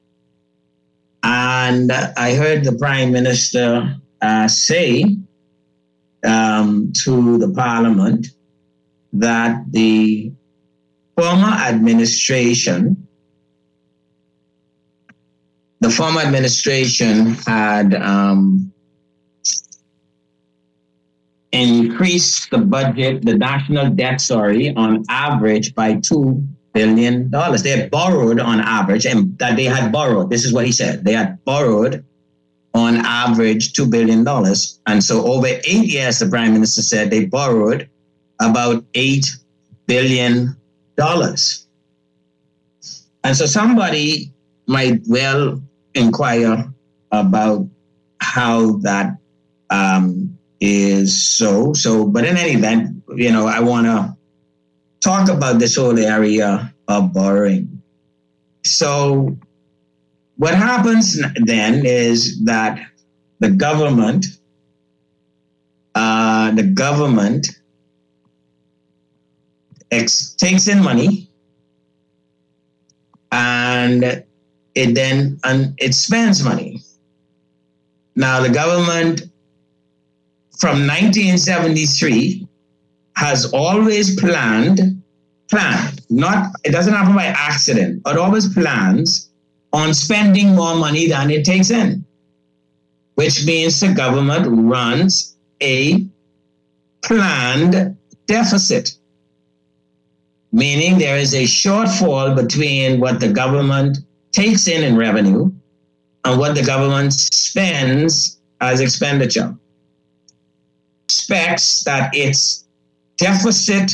And I heard the Prime Minister uh, say um, to the Parliament that the former administration, the former administration had um, increased the budget, the national debt, sorry, on average by two billion dollars. They had borrowed on average, and that they had borrowed. This is what he said. They had borrowed on average two billion dollars. And so over eight years, the Prime Minister said they borrowed about eight billion dollars. And so somebody might well inquire about how that um, is so. So, but in any event, you know, I want to talk about this whole area of borrowing. So what happens then is that the government, uh, the government ex- takes in money and it then and it spends money. Now the government from nineteen seventy-three has always planned, planned, not, it doesn't happen by accident, but always plans on spending more money than it takes in, which means the government runs a planned deficit, meaning there is a shortfall between what the government takes in in revenue and what the government spends as expenditure. Expects that its deficit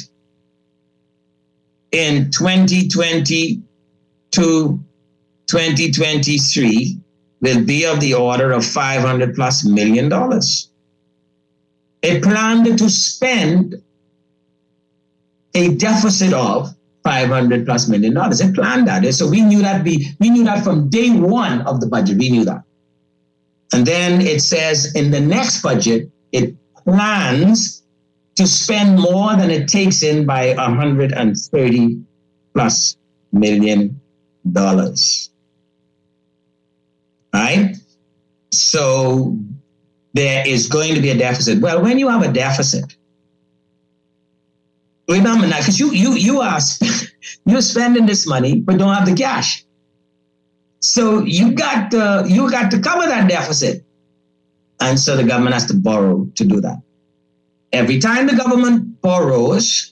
in twenty twenty to twenty twenty-three will be of the order of five hundred plus million dollars. It planned to spend a deficit of five hundred plus million dollars. It planned that. So we knew that we, we knew that from day one of the budget. We knew that. And then it says in the next budget, it plans to spend more than it takes in by one hundred thirty plus million dollars. Right? So there is going to be a deficit. Well, when you have a deficit, remember now, because you you you are you're spending this money but don't have the cash. So you got to you got to cover that deficit. And so the government has to borrow to do that. Every time the government borrows,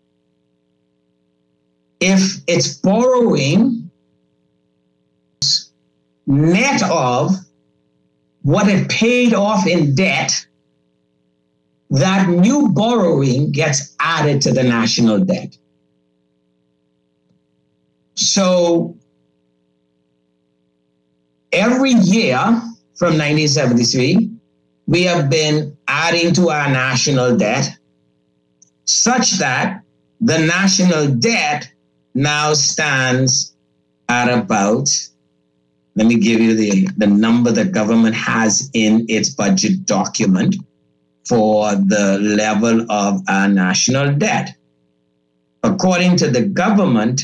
if it's borrowing net of what it paid off in debt, that new borrowing gets added to the national debt. So every year from nineteen seventy-three, we have been adding to our national debt such that the national debt now stands at about, let me give you the, the number the government has in its budget document for the level of our national debt. According to the government,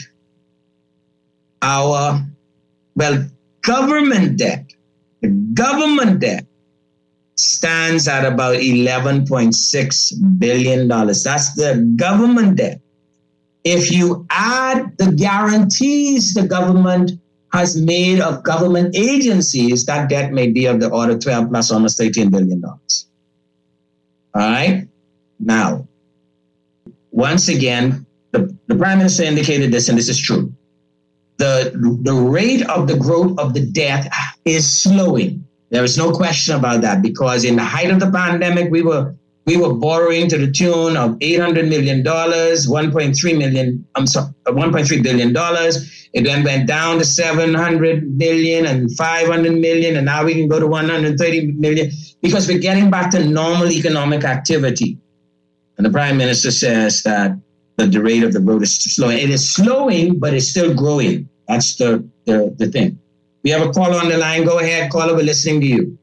our, well, government debt, the government debt stands at about eleven point six billion dollars. That's the government debt. If you add the guarantees the government has made of government agencies, that debt may be of the order twelve plus almost thirteen billion dollars. All right? Now, once again, the, the Prime Minister indicated this, and this is true. The, the rate of the growth of the debt is slowing. There is no question about that, because in the height of the pandemic, we were we were borrowing to the tune of eight hundred million dollars, one point three million, I'm sorry, one point three billion dollars. It then went down to seven hundred million and five hundred million, and now we can go to one hundred thirty million because we're getting back to normal economic activity. And the Prime Minister says that the, the rate of the growth is slowing. It is slowing, but it's still growing. That's the, the, the thing. We have a caller on the line. Go ahead, caller, we're listening to you.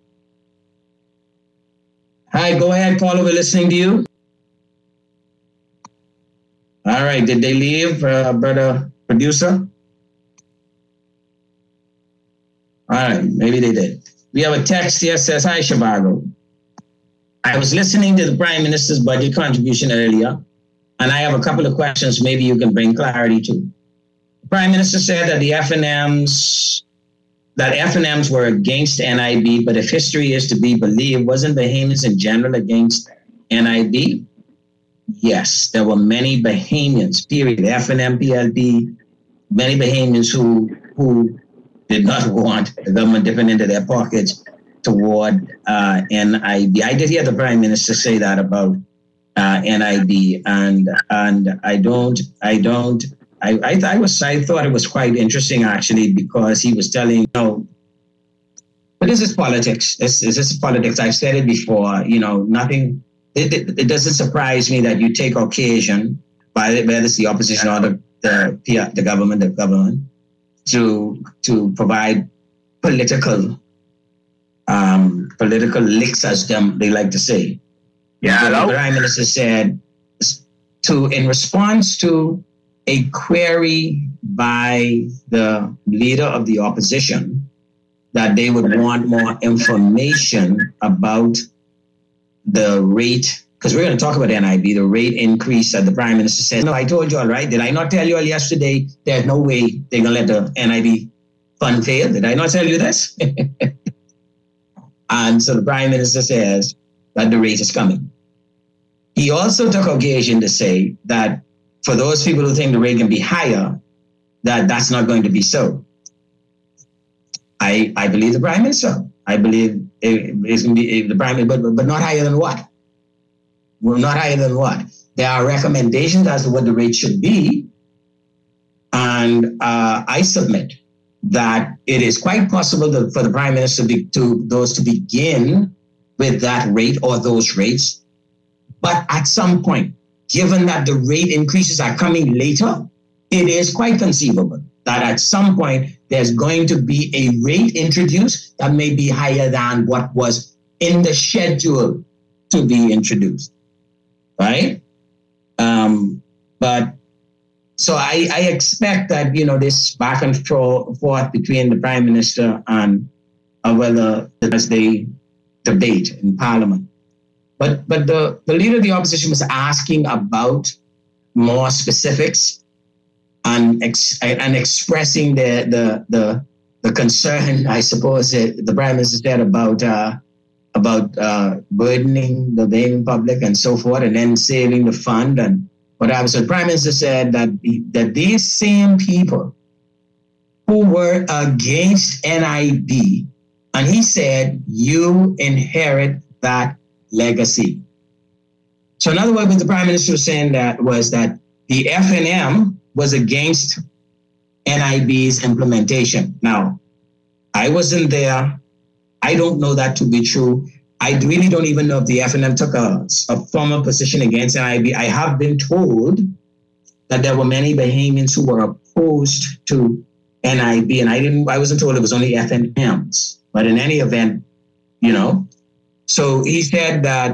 Hi, go ahead, caller, we're listening to you. All right, did they leave, uh, brother producer? All right, maybe they did. We have a text here that says, hi, Zhivargo. I was listening to the Prime Minister's budget contribution earlier, and I have a couple of questions maybe you can bring clarity to. The Prime Minister said that the F and Ms, that F and Ms were against N I B, but if history is to be believed, wasn't Bahamians in general against N I B? Yes, there were many Bahamians, period, F and M, P L P, many Bahamians who, who did not want the government dipping into their pockets toward uh, N I B. I did hear the Prime Minister say that about uh, N I B, and and I don't, I don't, I I, I was, I thought it was quite interesting actually because he was telling, you know, but this is politics. This, this is politics. I've said it before. You know, nothing. It, it, it doesn't surprise me that you take occasion, by whether it's the opposition or the the, the government, the government, to to provide political um, political licks, as them they like to say. Yeah, the Prime Minister said to in response to a query by the leader of the opposition that they would want more information about the rate, because we're going to talk about N I B, the rate increase that the Prime Minister said. No, I told you all, right? Did I not tell you all yesterday there's no way they're going to let the N I B fund fail? Did I not tell you this? And so the Prime Minister says that the rate is coming. He also took occasion to say that for those people who think the rate can be higher, that that's not going to be so. I I believe the Prime Minister. I believe it, it's going to be the Prime Minister, but, but not higher than what? Well, not higher than what? There are recommendations as to what the rate should be. And uh, I submit that it is quite possible that for the Prime Minister to, to those to begin with that rate or those rates. But at some point, given that the rate increases are coming later, it is quite conceivable that at some point there's going to be a rate introduced that may be higher than what was in the schedule to be introduced, right? Um, but so I, I expect that, you know, this back and forth between the Prime Minister and uh, whether as they debate in Parliament. But but the, the leader of the opposition was asking about more specifics and ex, and expressing the the the, the concern, I suppose, that the Prime Minister said about uh, about uh, burdening the Bahamian public and so forth, and then saving the fund and whatever. So the Prime Minister said that that these same people who were against N I B, and he said, you inherit that legacy. So in other words, what the Prime Minister was saying that was that the F and M was against N I B's implementation. Now, I wasn't there. I don't know that to be true. I really don't even know if the F and M took a, a formal position against N I B. I have been told that there were many Bahamians who were opposed to N I B, and I didn't. I wasn't told it was only F and Ms. But in any event, you know. So he said that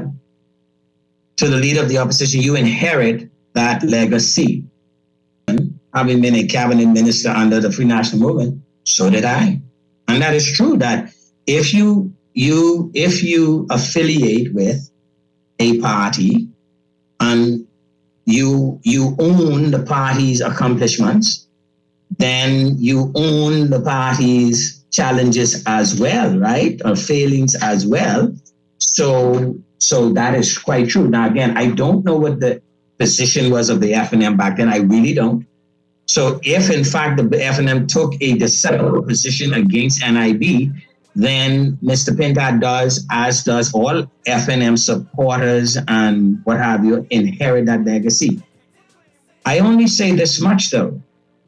to the leader of the opposition, you inherit that legacy. Having been a cabinet minister under the Free National Movement, so did I. And that is true that if you you if you affiliate with a party and you you own the party's accomplishments, then you own the party's challenges as well, right? Or failings as well. So, so that is quite true. Now, again, I don't know what the position was of the F and M back then. I really don't. So if, in fact, the F and M took a decided position against N I B, then Mister Pinta does, as does all F N M supporters and what have you, inherit that legacy. I only say this much though.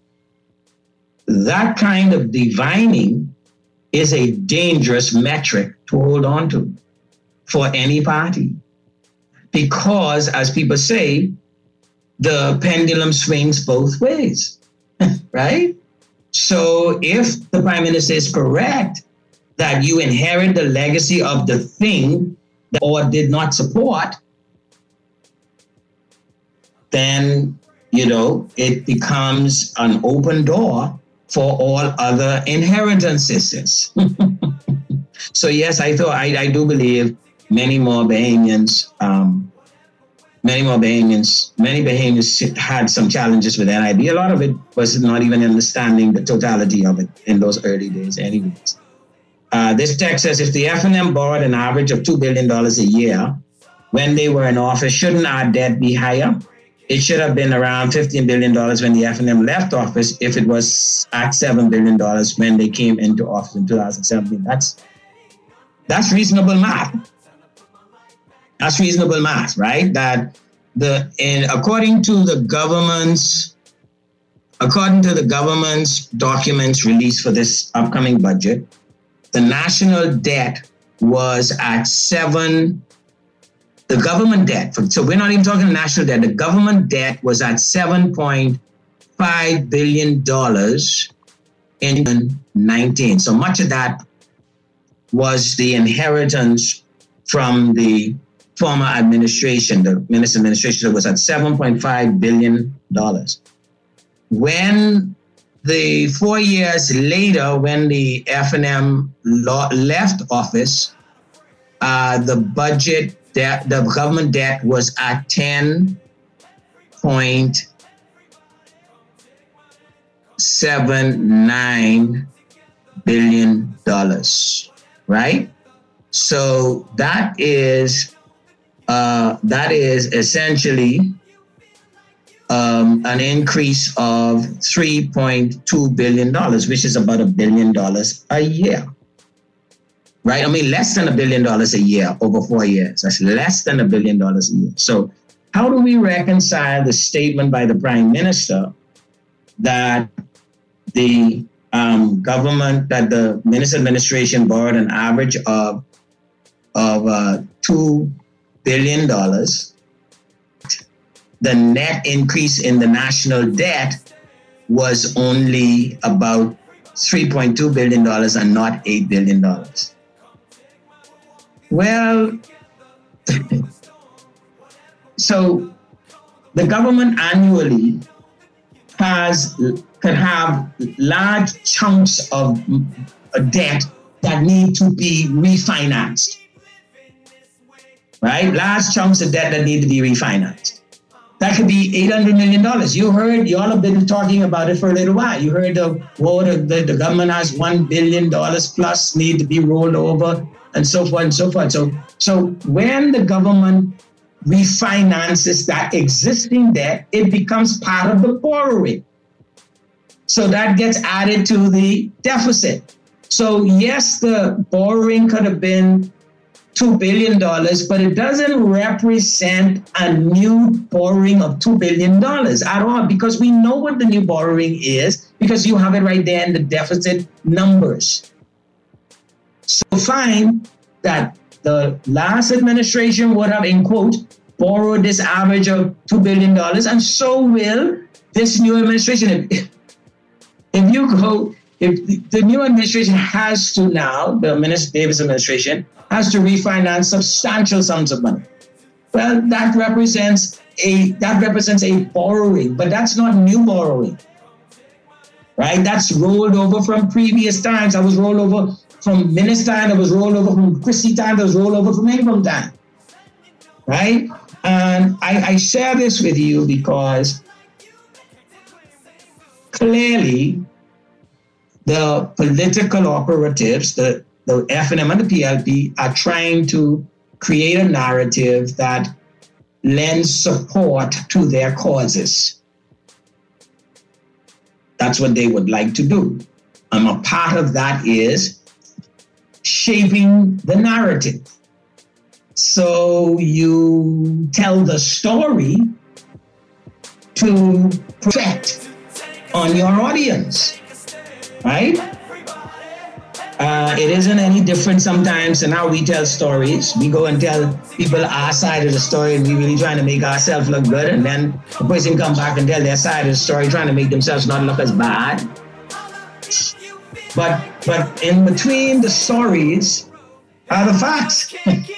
That kind of divining is a dangerous metric to hold on to for any party. Because, as people say, the pendulum swings both ways, right? So if the Prime Minister is correct that you inherit the legacy of the thing that or did not support, then, you know, it becomes an open door for all other inheritances. So yes, I thought I, I do believe many more Bahamians, um, many more Bahamians, many Bahamians had some challenges with N I B. A lot of it was not even understanding the totality of it in those early days anyways. Uh, this text says, if the F N M borrowed an average of two billion dollars a year when they were in office, shouldn't our debt be higher? It should have been around fifteen billion dollars when the F N M left office if it was at seven billion dollars when they came into office in two thousand seventeen. That's, that's reasonable math. That's reasonable math, right? That the in according to the government's according to the government's documents released for this upcoming budget, the national debt was at seven. The government debt, so we're not even talking national debt. The government debt was at seven point five billion dollars in nineteen. So much of that was the inheritance from the former administration, the minister administration was at seven point five billion dollars. When the four years later, when the F N M left office, uh, the budget debt, the government debt was at ten point seven nine billion dollars, right? So that is uh, that is essentially um, an increase of three point two billion dollars, which is about a billion dollars a year, right? I mean, less than a billion dollars a year over four years. That's less than a billion dollars a year. So how do we reconcile the statement by the Prime Minister that the um, government, that the minister administration borrowed an average of of uh, two billion dollars. The net increase in the national debt was only about three point two billion dollars and not eight billion dollars. Well, so the government annually has could have large chunks of debt that need to be refinanced, right? Large chunks of debt that need to be refinanced. That could be eight hundred million dollars. You heard, you all have been talking about it for a little while. You heard the, well, the, the, the government has one billion dollars plus need to be rolled over and so forth and so forth. So, so when the government refinances that existing debt, it becomes part of the borrowing. So that gets added to the deficit. So yes, the borrowing could have been two billion dollars, but it doesn't represent a new borrowing of two billion dollars at all, because we know what the new borrowing is, because you have it right there in the deficit numbers. So find that the last administration would have, in quote, borrowed this average of two billion dollars, and so will this new administration. If, if you go, if the new administration has to now, the Minister Davis administration, has to refinance substantial sums of money. Well, that represents a that represents a borrowing, but that's not new borrowing, right? That's rolled over from previous times. That was rolled over from Minnie's time. That was rolled over from Christie time. That was rolled over from Ingram time, right? And I, I share this with you because clearly the political operatives, the The F N M and the P L P are trying to create a narrative that lends support to their causes. That's what they would like to do. Um, a part of that is shaping the narrative. So you tell the story to project on your audience, right? Uh, it isn't any different sometimes in how we tell stories. We go and tell people our side of the story and we really trying to make ourselves look good, and then the person come back and tell their side of the story trying to make themselves not look as bad. But but in between the stories are the facts.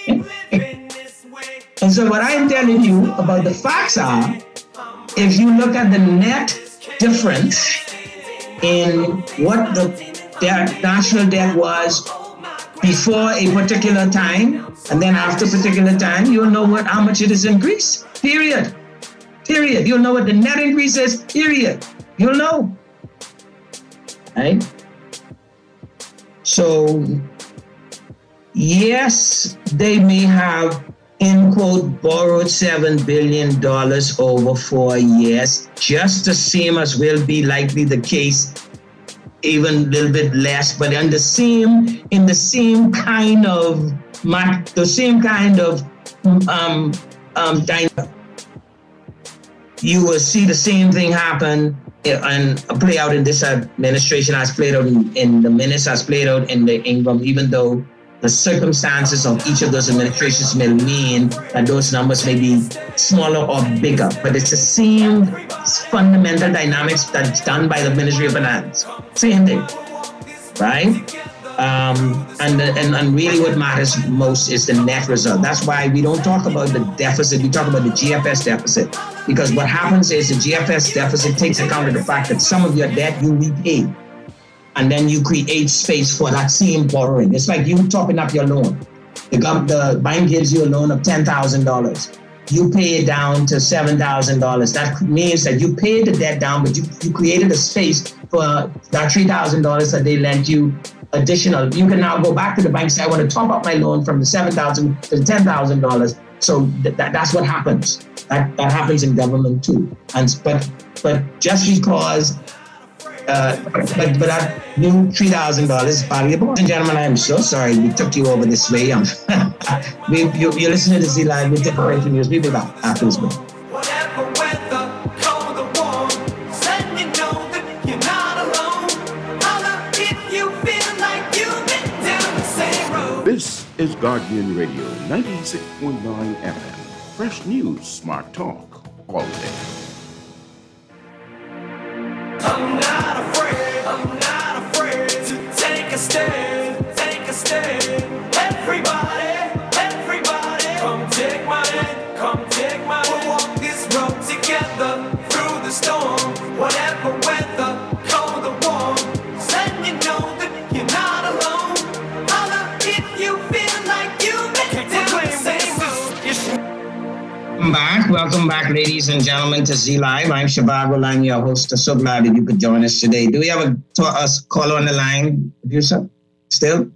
And so what I'm telling you about the facts are, if you look at the net difference in what the debt, national debt was before a particular time, and then after a particular time, you'll know what how much it is increased. Period. Period. You'll know what the net increase is. Period. You'll know. Right? So, yes, they may have, in quote, borrowed seven billion dollars over four years, just the same as will be likely the case, even a little bit less, but in the same, in the same kind of, the same kind of um, um, dynamic. You will see the same thing happen and play out in this administration as played out in, in the minutes, as played out in the Ingram, even though the circumstances of each of those administrations may mean that those numbers may be smaller or bigger, but it's the same fundamental dynamics that's done by the Ministry of Finance. Same thing, right? Um, and, and and really what matters most is the net result. That's why we don't talk about the deficit, we talk about the G F S deficit. Because what happens is the G F S deficit takes account of the fact that some of your debt you repay, and then you create space for that same borrowing. It's like you topping up your loan. The, the bank gives you a loan of ten thousand dollars. You pay it down to seven thousand dollars. That means that you paid the debt down, but you, you created a space for that three thousand dollars that they lent you additional. You can now go back to the bank and say, I want to top up my loan from the seven thousand dollars to the ten thousand dollars. So th- that, that's what happens. That, that happens in government too. And but but just because Uh, but, but that new three thousand dollars is part of your board. Ladies and gentlemen, I am so sorry we took you over this way. Um, we, you, you're listening to Z Live. We'll take a break from news. We'll be back after this break. This is Guardian Radio, ninety-six point nine F M. Fresh news, smart talk, all day. I'm not afraid, I'm not afraid to take a stand, take a stand. Everybody, everybody, come take my hand, come take my hand. We'll walk this road together through the storm, whatever weather, cold or warm. Letting you know that you're not alone. Holla if you feel like you've been down the same road. Welcome back. Welcome back, ladies and gentlemen, to Z Live. I'm Zhivargo, Laing, your host. I'm so glad that you could join us today. Do we have a, a caller on the line, producer? Still?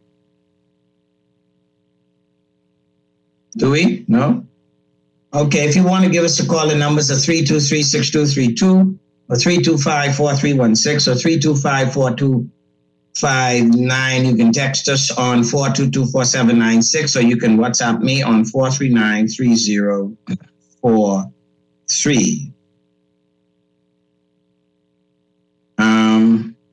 Do we? No? Okay, if you want to give us a call, the numbers are three two three, six two three two or three two five, four three one six or three two five, four two five nine. You can text us on four two two, four seven nine six or you can WhatsApp me on four three nine, three zero four three. Um,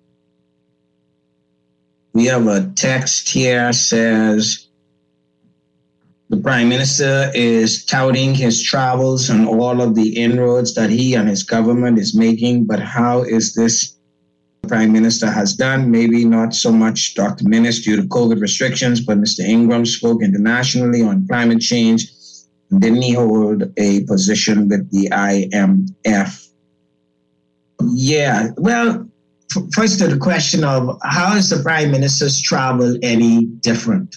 we have a text here says the Prime Minister is touting his travels and all of the inroads that he and his government is making, but how is this the Prime Minister has done? Maybe not so much Doctor Minnis due to COVID restrictions, but Mister Ingram spoke internationally on climate change. Didn't he hold a position with the I M F? Yeah, well, f- first to the question of how is the Prime Minister's travel any different?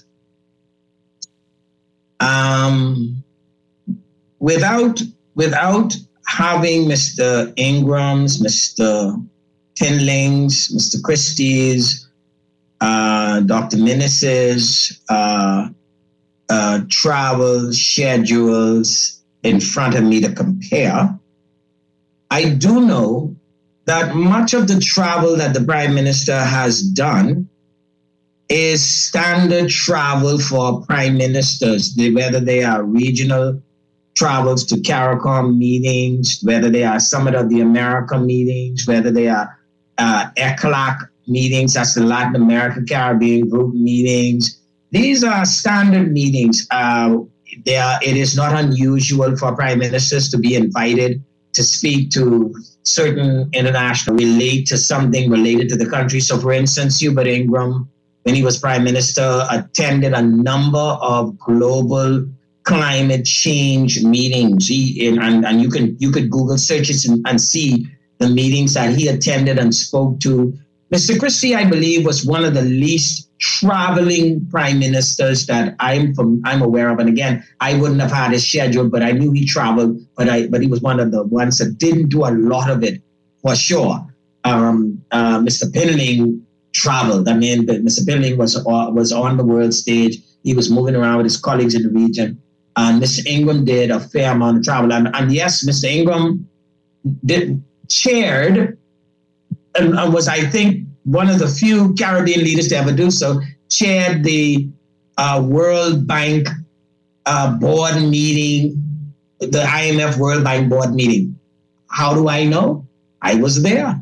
Um, without without having Mister Ingram's, Mister Tinling's, Mister Christie's, uh, Doctor Minnis's, uh, uh, travel schedules in front of me to compare, I do know that much of the travel that the Prime Minister has done is standard travel for prime ministers, whether they are regional travels to CARICOM meetings, whether they are Summit of the America meetings, whether they are uh, E C L A C meetings, that's the Latin America Caribbean Group meetings. These are standard meetings. Uh, they are, it is not unusual for prime ministers to be invited to speak to certain international, relate to something related to the country. So for instance, Hubert Ingram, when he was prime minister, attended a number of global climate change meetings. He, and, and you can you could Google search it and, and see the meetings that he attended and spoke to. Mister Christie, I believe, was one of the least traveling prime ministers that I'm from, I'm aware of. And again, I wouldn't have had his schedule, but I knew he traveled. But I but he was one of the ones that didn't do a lot of it, for sure. Um, uh, Mister Pinling traveled. I mean, Mister Pinling was uh, was on the world stage. He was moving around with his colleagues in the region. And Mister Ingram did a fair amount of travel. And, and yes, Mister Ingram did chaired and, and was, I think, one of the few Caribbean leaders to ever do so, chaired the uh, World Bank uh, board meeting, the I M F World Bank board meeting. How do I know? I was there.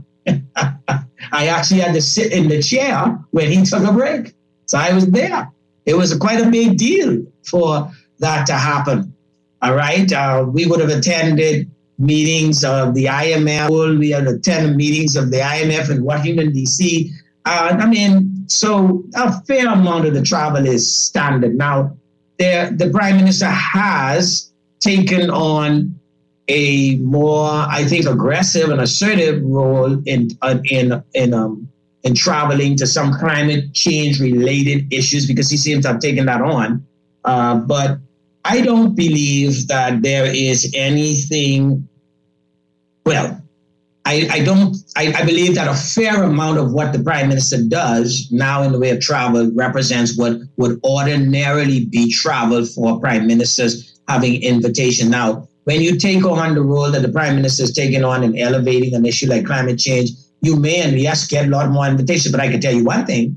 I actually had to sit in the chair when he took a break. So I was there. It was a, quite a big deal for that to happen. All right. Uh, we would have attended meetings of the I M F. We had attended meetings of the I M F in Washington, D C. Uh, I mean, so a fair amount of the travel is standard. Now, there, the prime minister has taken on a more, I think, aggressive and assertive role in uh, in in um in traveling to some climate change related issues, because he seems to have taken that on. Uh, but I don't believe that there is anything. Well, I, I don't. I, I believe that a fair amount of what the prime minister does now in the way of travel represents what would ordinarily be travel for prime ministers having invitation. Now, when you take on the role that the prime minister is taking on in elevating an issue like climate change, you may and yes get a lot more invitations. But I can tell you one thing.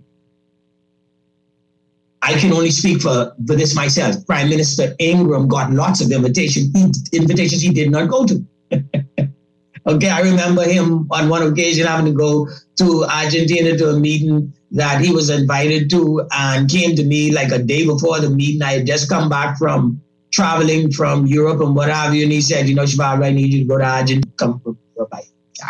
I can only speak for, for this myself. Prime Minister Ingram got lots of invitations. He, invitations he did not go to. Okay, I remember him on one occasion having to go to Argentina to a meeting that he was invited to, and came to me like a day before the meeting. I had just come back from traveling from Europe and what have you. And he said, you know, Zhivargo, I need you to go to Argentina. Come for a bite.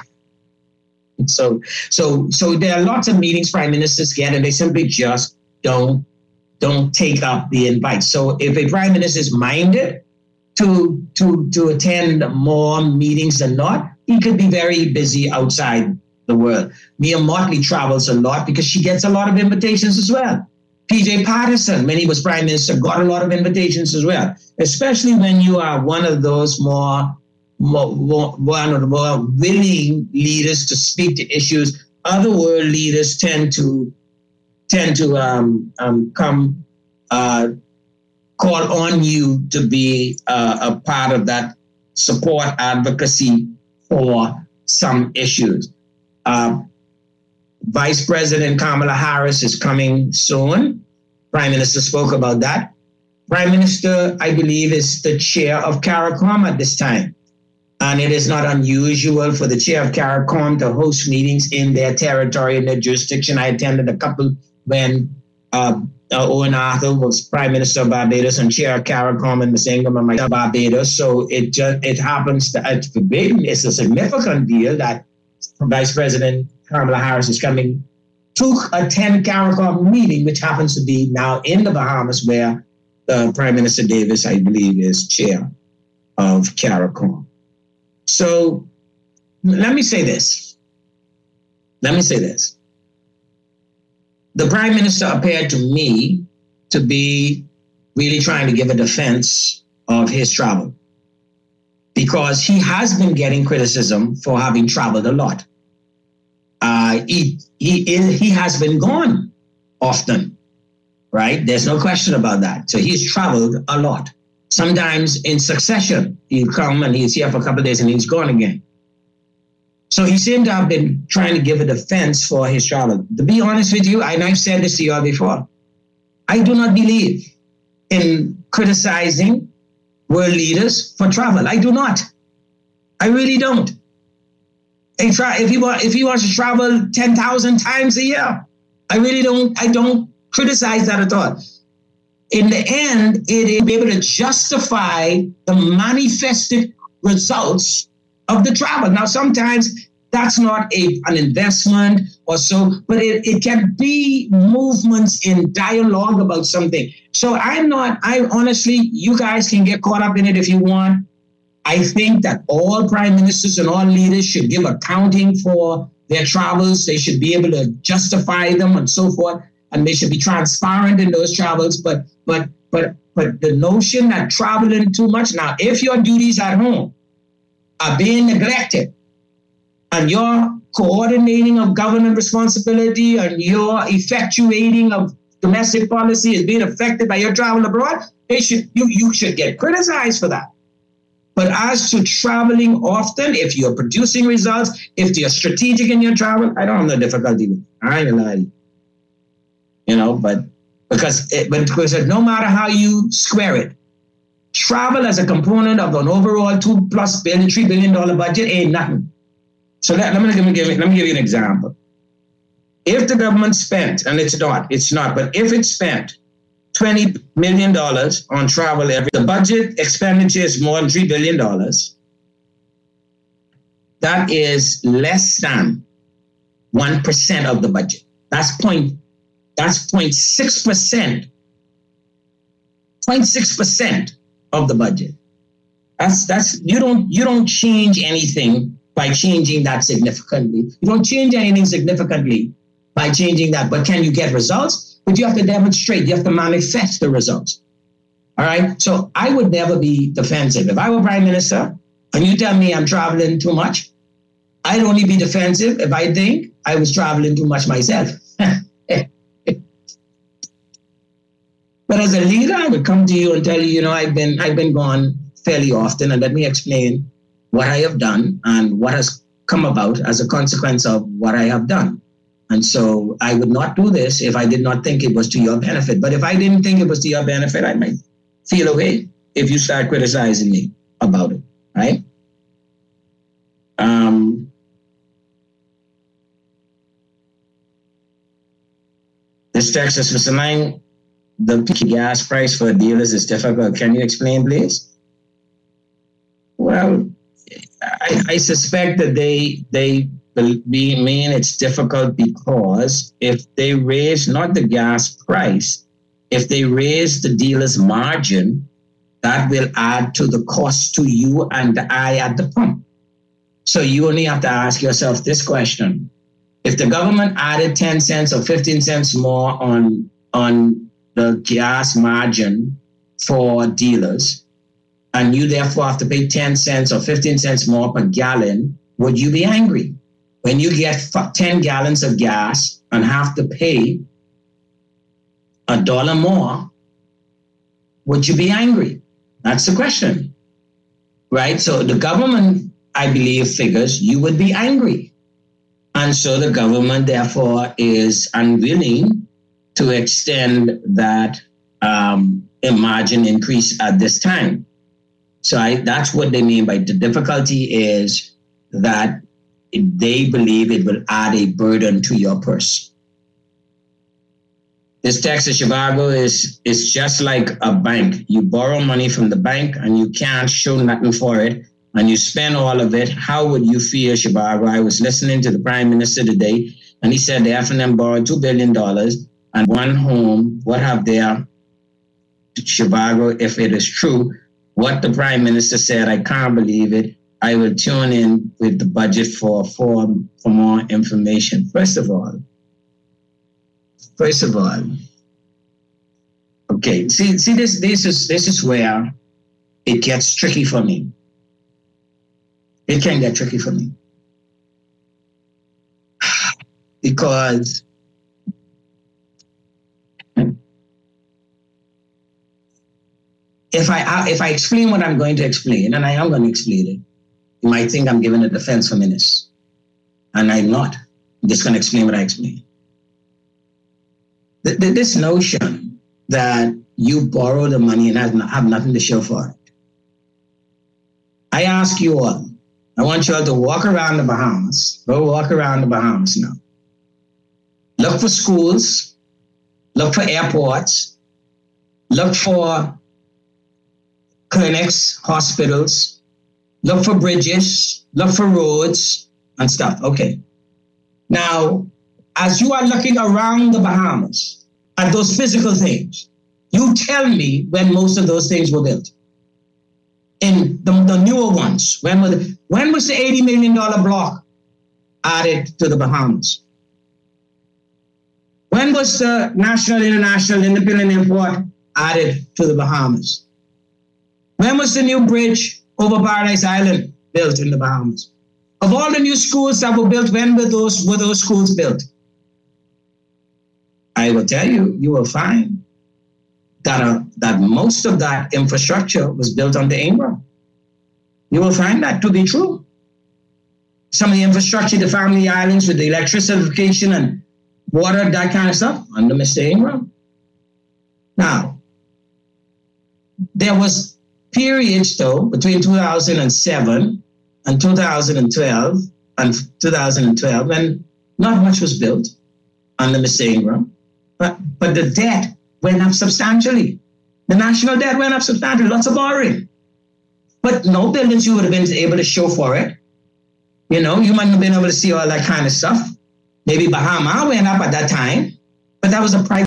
So, so, so there are lots of meetings prime ministers get, and they simply just don't don't take up the invite. So if a prime minister is minded to, to, to attend more meetings than not, he could be very busy outside the world. Mia Mottley travels a lot because she gets a lot of invitations as well. P J Patterson, when he was prime minister, got a lot of invitations as well, especially when you are one of those more, more, more one of the more willing leaders to speak to issues. Other world leaders tend to tend to um, um, come uh, call on you to be uh, a part of that support advocacy for some issues. Uh, Vice President Kamala Harris is coming soon. Prime Minister spoke about that. Prime Minister, I believe, is the chair of CARICOM at this time. And it is not unusual for the chair of CARICOM to host meetings in their territory, in their jurisdiction. I attended a couple when uh, uh, Owen Arthur was Prime Minister of Barbados and chair of CARICOM, and Miz Ingram and myself Barbados. So it just it happens that it's big. It's a significant deal that Vice President Kamala Harris is coming to attend CARICOM meeting, which happens to be now in the Bahamas, where uh, Prime Minister Davis, I believe, is chair of CARICOM. So let me say this. Let me say this. The Prime Minister appeared to me to be really trying to give a defense of his travel, because he has been getting criticism for having traveled a lot. Uh, he, he, he has been gone often, right? There's no question about that. So he's traveled a lot. Sometimes in succession, he'll come and he's here for a couple of days and he's gone again. So he seemed to have been trying to give a defense for his travel. To be honest with you, and I've said this to you all before, I do not believe in criticizing world leaders for travel. I do not. I really don't. If, if, he, want, if he wants to travel ten thousand times a year, I really don't, I don't criticize that at all. In the end, it is able to justify the manifested results of the travel. Now, sometimes that's not a, an investment or so, but it, it can be movements in dialogue about something. So I'm not, I honestly, you guys can get caught up in it if you want. I think that all prime ministers and all leaders should give accounting for their travels. They should be able to justify them and so forth, and they should be transparent in those travels. But but but but the notion that traveling too much, now, if your duties at home are being neglected and your coordinating of government responsibility and your effectuating of domestic policy is being affected by your travel abroad, they should you you should get criticized for that. But as to traveling often, if you're producing results, if you're strategic in your travel, I don't have no difficulty with it. I ain't gonna lie to you. You know, but because it, but because no matter how you square it, travel as a component of an overall two plus billion, three billion dollar budget ain't nothing. So let, let me give me give let me give you an example. If the government spent, and it's not, it's not, but if it spent twenty million dollars on travel every, the budget expenditure is more than three billion dollars. That is less than one percent of the budget. That's point, that's zero point six percent. zero point six percent of the budget. That's, that's, you don't, you don't change anything by changing that significantly. You don't change anything significantly by changing that, but can you get results? But you have to demonstrate, you have to manifest the results. All right? So I would never be defensive. If I were prime minister and you tell me I'm traveling too much, I'd only be defensive if I think I was traveling too much myself. But as a leader, I would come to you and tell you, you know, I've been I've been gone fairly often, and let me explain what I have done and what has come about as a consequence of what I have done. And so I would not do this if I did not think it was to your benefit. But if I didn't think it was to your benefit, I might feel away if you start criticizing me about it, right? Um, this text is Mister Laing, the gas price for dealers is difficult. Can you explain, please? Well, I, I suspect that they they mean it's difficult because if they raise not the gas price, if they raise the dealer's margin, that will add to the cost to you and I at the pump. So you only have to ask yourself this question. If the government added ten cents or fifteen cents more on, on the gas margin for dealers, and you therefore have to pay ten cents or fifteen cents more per gallon, would you be angry? When you get ten gallons of gas and have to pay a dollar more, would you be angry? That's the question, right? So the government, I believe, figures you would be angry. And so the government, therefore, is unwilling to extend that um, margin increase at this time. So I, that's what they mean by the difficulty is that they believe it will add a burden to your purse. This tax in Zhivargo is, is just like a bank. You borrow money from the bank and you can't show nothing for it, and you spend all of it. How would you feel, Zhivargo? I was listening to the Prime Minister today, and he said the F and M borrowed two billion dollars and one home. What have their, Zhivargo, if it is true, what the Prime Minister said, I can't believe it. I will tune in with the budget for, for, for more information. First of all, first of all, okay, see, see this, this is, this is where it gets tricky for me. It can get tricky for me. Because if I, if I explain what I'm going to explain, and I am going to explain it, you might think I'm giving a defense for minutes. and I'm not. I'm just going to explain what I explained. Th- th- this notion that you borrow the money and have, no- have nothing to show for it. I ask you all, I want you all to walk around the Bahamas. Go walk around the Bahamas now. Look for schools. Look for airports. Look for clinics, hospitals. Look for bridges. Look for roads and stuff. Okay. Now, as you are looking around the Bahamas at those physical things, you tell me when most of those things were built. In the, the newer ones, when was, the, when was the eighty million dollars block added to the Bahamas? When was the National, International, Independent Import added to the Bahamas? When was the new bridge over Paradise Island built in the Bahamas? Of all the new schools that were built, when were those, were those schools built? I will tell you, you will find that, uh, that most of that infrastructure was built under Ingram. You will find that to be true. Some of the infrastructure, the family islands with the electrification and water, that kind of stuff, under Mister Ingram. Now, there was periods, though, between two thousand seven and two thousand twelve and two thousand twelve, when not much was built under Mister Ingram, but, but the debt went up substantially. The national debt went up substantially, lots of borrowing. But no buildings you would have been able to show for it. You know, you might have been able to see all that kind of stuff. Maybe Bahama went up at that time, but that was a private.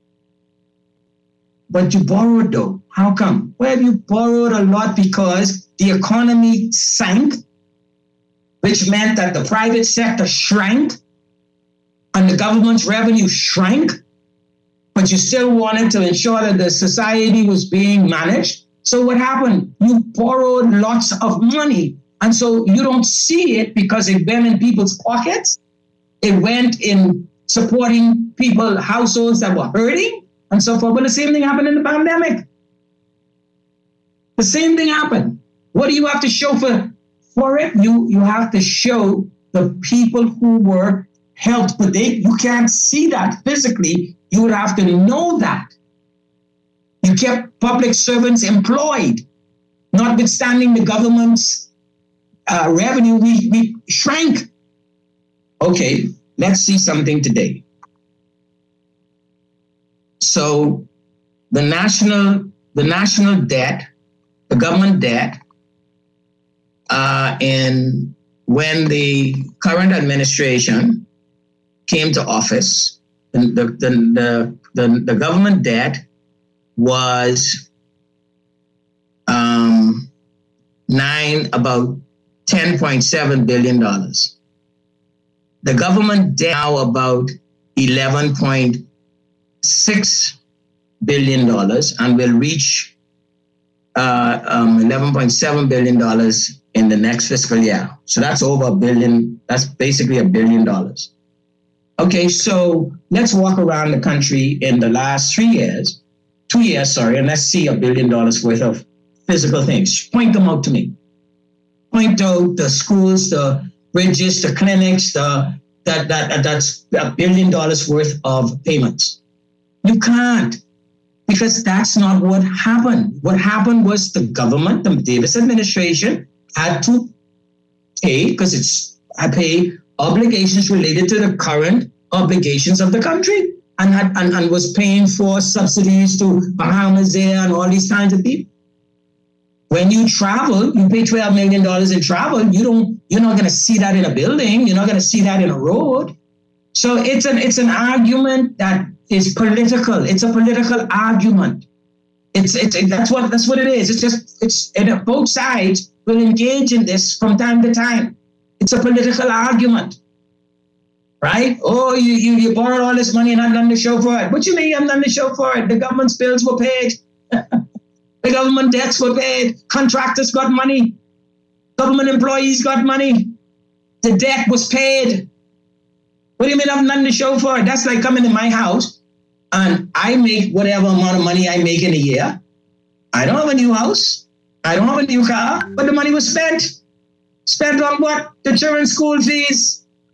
But you borrowed though. How come? Well, you borrowed a lot because the economy sank, which meant that the private sector shrank and the government's revenue shrank, but you still wanted to ensure that the society was being managed. So what happened? You borrowed lots of money. And so you don't see it because it went in people's pockets. It went in supporting people, households that were hurting and so forth. But the same thing happened in the pandemic. The same thing happened. What do you have to show for, for it? You, you have to show the people who were helped, but they, you can't see that physically. You would have to know that. You kept public servants employed, notwithstanding the government's uh, revenue, we, we shrank. Okay, let's see something today. So the national, the national debt, the government debt, uh, and when the current administration came to office, the, the, the, the, the government debt was um, nine, about ten point seven billion dollars. The government debt now about eleven point six billion dollars and will reach uh, um, eleven point seven billion dollars in the next fiscal year. So that's over a billion, that's basically a billion dollars. Okay, so let's walk around the country in the last three years, two years, sorry, and let's see a billion dollars worth of physical things. Point them out to me. Point out the schools, the bridges, the clinics, the that that that's a billion dollars worth of payments. You can't, because that's not what happened. What happened was the government, the Davis administration, had to pay, because it's I pay obligations related to the current obligations of the country, and had and, and was paying for subsidies to Bahamas Air and all these kinds of people. When you travel, you pay twelve million dollars in travel. You don't, you're not going to see that in a building. You're not going to see that in a road. So it's an, it's an argument that is political. It's a political argument. It's, it's, it, that's what, that's what it is. It's just, it's, and both sides will engage in this from time to time. It's a political argument, right? Oh, you, you, you borrowed all this money and I'm done to show for it. What you mean I'm done to show for it? The government's bills were paid. The government debts were paid. Contractors got money. Government employees got money. The debt was paid. What do you mean I've nothing to show for it? That's like coming to my house and I make whatever amount of money I make in a year. I don't have a new house. I don't have a new car, but the money was spent. Spent on what? The children's school fees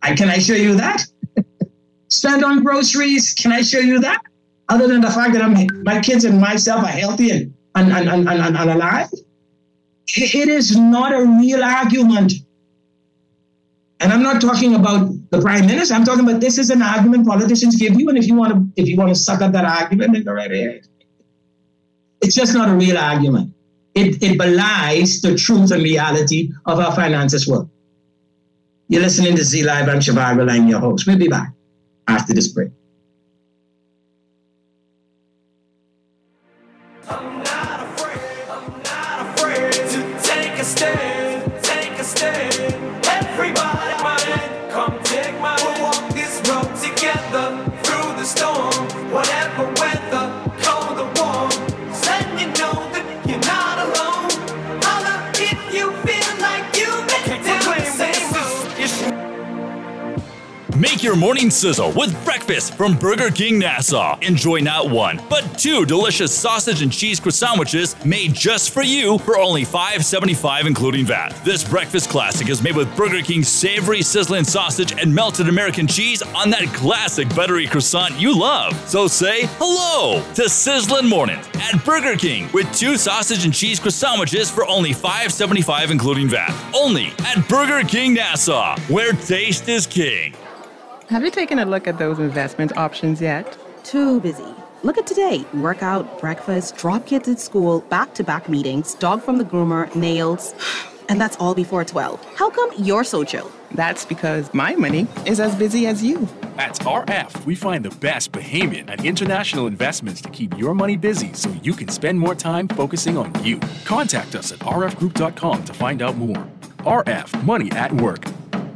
I, can I show you that? Spent on groceries, can I show you that? Other than the fact that I'm, my kids and myself are healthy and, and, and, and, and, and alive? It is not a real argument. And I'm not talking about the prime minister. I'm talking about this is an argument politicians give you. And if you want to, if you want to suck up that argument, then go right ahead. It's just not a real argument. It, it belies the truth and reality of how finances work. You're listening to Z Live. I'm Zhivargo, Laing, your host. We'll be back after this break. I'm not afraid, I'm not afraid to take a stand, take a stand. Everybody, my hand, come take my hand. We'll walk this road together through the storm, whatever weather, cold or warm. Just letting you know that you're not alone. Holla if you feel like you've been down the same road. Make your morning sizzle with breakfast from Burger King Nassau. Enjoy not one, but two delicious sausage and cheese croissantwiches made just for you for only five dollars and seventy-five cents including V A T. This breakfast classic is made with Burger King's savory sizzling sausage and melted American cheese on that classic buttery croissant you love. So say hello to Sizzling Mornings at Burger King with two sausage and cheese croissantwiches for only five dollars and seventy-five cents including V A T. Only at Burger King Nassau, where taste is king. Have you taken a look at those investment options yet? Too busy. Look at today. Workout, breakfast, drop kids at school, back-to-back meetings, dog from the groomer, nails. And that's all before twelve. How come you're so chill? That's because my money is as busy as you. At R F, we find the best Bahamian and international investments to keep your money busy so you can spend more time focusing on you. Contact us at r f group dot com to find out more. R F, money at work.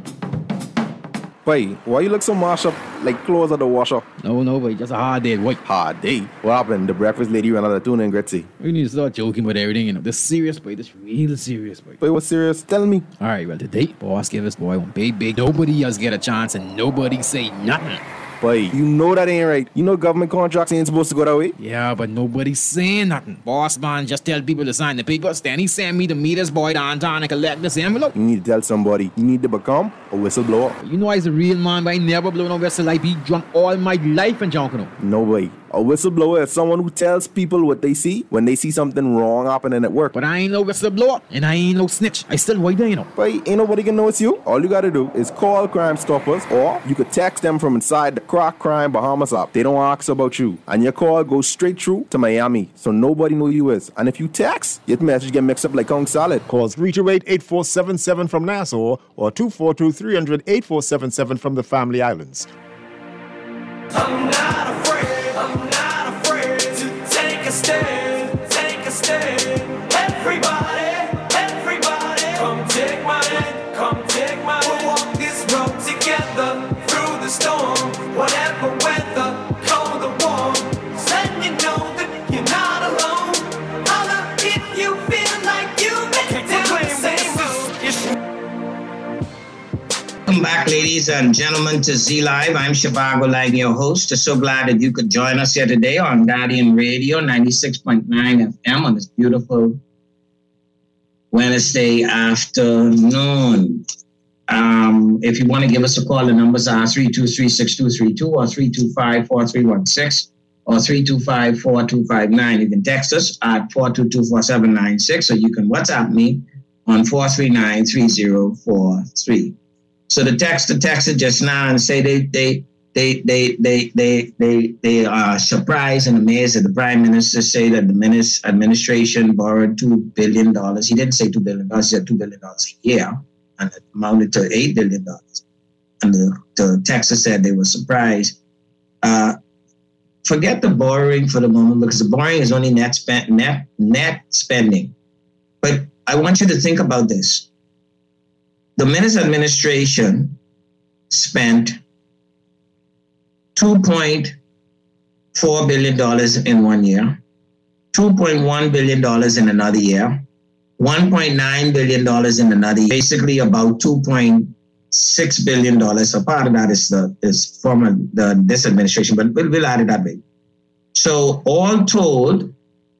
Boy, why you look so mashed up like clothes at the washer? No, no, boy, just a hard day. What? Hard day? What happened? The breakfast lady ran out of tuna and gritty. We need to start joking about everything, you know. This serious, boy. This real serious, boy. Boy, what's serious? Tell me. All right, well, today, boss gave us, boy, one big, big. Nobody else get a chance and nobody say nothing. Boy, you know that ain't right. You know government contracts ain't supposed to go that way. Yeah, but nobody's saying nothing. Boss man just tell people to sign the papers. Then he send me to meet his boy downtown and collect this envelope. You need to tell somebody. You need to become a whistleblower. You know I's a real man, but I never blow no whistle. I be drunk all my life and drunk, you know. No way. A whistleblower is someone who tells people what they see when they see something wrong happening at work. But I ain't no whistleblower, and I ain't no snitch. I still white there, you know. But ain't nobody can know it's you. All you gotta do is call Crime Stoppers, or you could text them from inside the Crack Crime Bahamas app. They don't ask about you, and your call goes straight through to Miami, so nobody know you is. And if you text, your message get mixed up like Kong Salad. Call three two eight, eight four seven seven from Nassau or two four two, three hundred, eight four seven seven from the Family Islands. I'm not afraid, I'm not afraid to take a stand, take a stand. Everybody, everybody, come take my hand, come take my hand. We'll walk this road together through the storm, whatever weather, cold or warm. Just letting you know that you're not alone. Holla if you feel like you've been down the same road. Welcome back, ladies and gentlemen, to Z Live. I'm Zhivargo, Laing, your host. So glad that you could join us here today on Guardian Radio, ninety-six point nine F M on this beautiful Wednesday afternoon. Um, if you want to give us a call, the numbers are three two three, six two three two or three two five, four three one six or three two five, four two five nine. You can text us at four two two, four seven nine six, or you can WhatsApp me on four three nine, three zero four three. So the text, the texted just now and say they they they they they they they they are surprised and amazed that the Prime Minister say that the minis- administration borrowed two billion dollars. He didn't say two billion dollars, he said two billion dollars a year, and it amounted to eight billion dollars. And the, the texter said they were surprised. Uh, forget the borrowing for the moment, because the borrowing is only net spent net net spending. But I want you to think about this. The Minis administration spent two point four billion dollars in one year, two point one billion dollars in another year, one point nine billion dollars in another year, basically about two point six billion dollars. So part of that is the is from the, this administration, but we'll, we'll add it that way. So all told,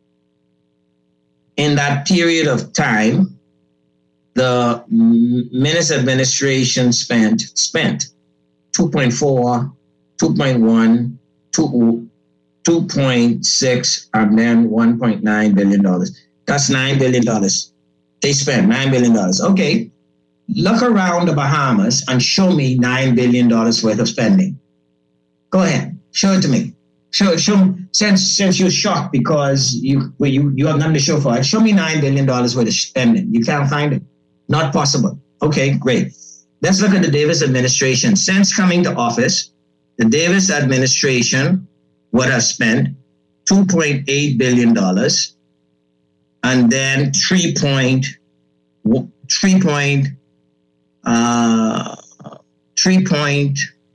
in that period of time, the Minis administration spent spent two point four, two point one, two point six, and then one point nine billion dollars. That's nine billion dollars. They spent nine billion dollars. Okay, look around the Bahamas and show me nine billion dollars worth of spending. Go ahead, show it to me. Show, show since since you're shocked because you well, you you have nothing to show for it. Show me nine billion dollars worth of spending. You can't find it. Not possible. Okay, great. Let's look at the Davis administration. Since coming to office, the Davis administration would have spent two point eight billion dollars, and then three point three point uh three point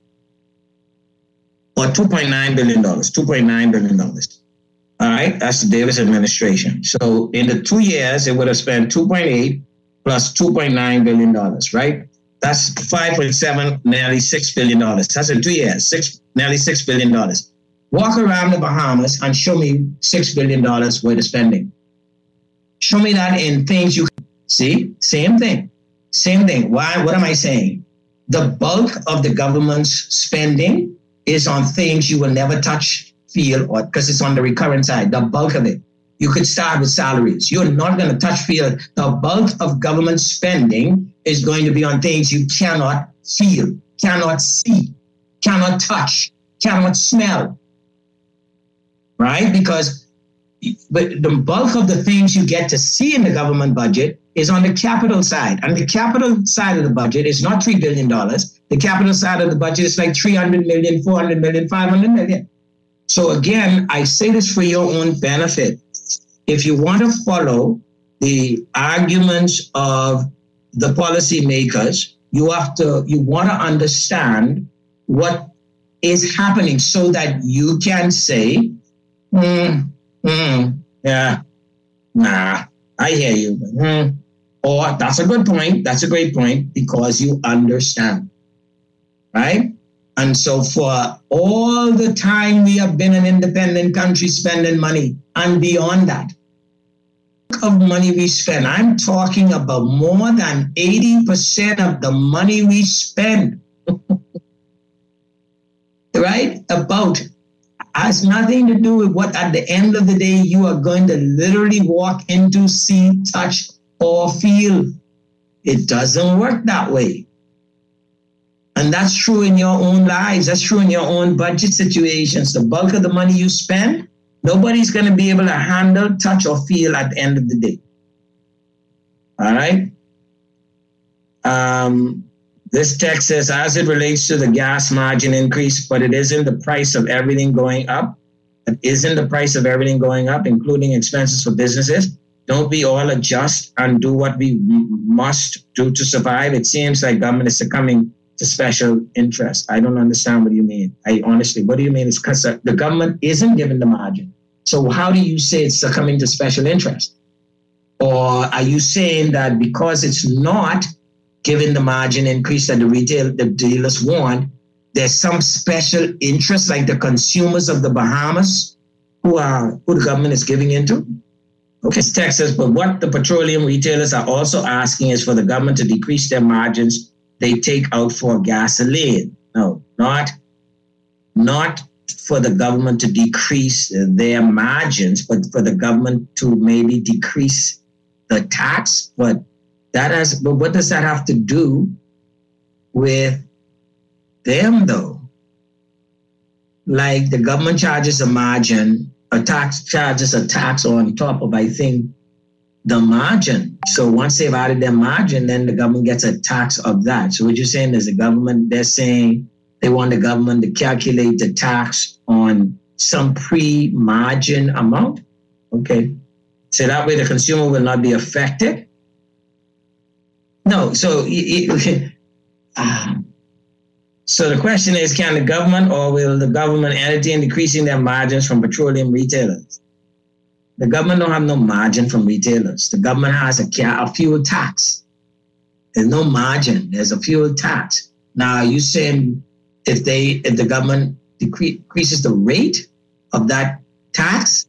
or two point nine billion dollars, two point nine billion dollars. All right, that's the Davis administration. So in the two years, it would have spent two point eight plus two point nine billion dollars, right? That's five point seven, nearly six billion dollars. That's in two years, six, nearly six billion dollars. Walk around the Bahamas and show me six billion dollars worth of spending. Show me that in things you see, same thing, same thing. Why? What am I saying? The bulk of the government's spending is on things you will never touch, feel, or because it's on the recurrent side, the bulk of it. You could start with salaries. You're not going to touch, feel. The bulk of government spending is going to be on things you cannot feel, cannot see, cannot touch, cannot smell, right? Because but the bulk of the things you get to see in the government budget is on the capital side. And the capital side of the budget is not three billion dollars. The capital side of the budget is like three hundred million, four hundred million, five hundred million. So again, I say this for your own benefit. If you want to follow the arguments of the policymakers, you have to, you want to understand what is happening so that you can say, hmm, hmm, yeah, nah, I hear you. Hmm. Or that's a good point. That's a great point because you understand, right? And so for all the time we have been an independent country spending money and beyond that, of money we spend, I'm talking about more than eighty percent of the money we spend, right? About has nothing to do with what at the end of the day you are going to literally walk into, see, touch, or feel. It doesn't work that way. And that's true in your own lives. That's true in your own budget situations. The bulk of the money you spend, nobody's going to be able to handle, touch, or feel at the end of the day. All right? Um, this text says, as it relates to the gas margin increase, but it isn't the price of everything going up. It isn't the price of everything going up, including expenses for businesses. Don't we all adjust and do what we must do to survive? It seems like government is succumbing to special interest. I don't understand what you mean. I honestly, what do you mean? It's because the government isn't given the margin. So how do you say it's succumbing to special interest? Or are you saying that because it's not given the margin increase that the retail, the dealers want, there's some special interest like the consumers of the Bahamas who are who the government is giving into? Okay, this text says, but what the petroleum retailers are also asking is for the government to decrease their margins they take out for gasoline. No, not, not for the government to decrease their margins, but for the government to maybe decrease the tax. But that has, but what does that have to do with them though? Like the government charges a margin, a tax charges a tax on top of, I think, the margin. So once they've added their margin, then the government gets a tax of that. So what you're saying is the government, they're saying they want the government to calculate the tax on some pre-margin amount. Okay. So that way the consumer will not be affected. No. So, uh, so the question is, can the government or will the government entity in decreasing their margins from petroleum retailers? The government don't have no margin from retailers. The government has a, a fuel tax. There's no margin. There's a fuel tax. Now, are you saying if they if the government decre- decreases the rate of that tax,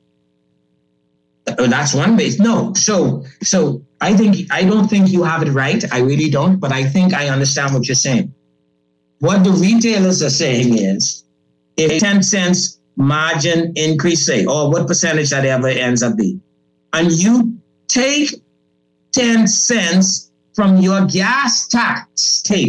uh, that's one way? No. So, so I think I don't think you have it right. I really don't. But I think I understand what you're saying. what the retailers are saying is, if ten cents margin increase, say, or what percentage that ever ends up being, and you take ten cents from your gas tax take,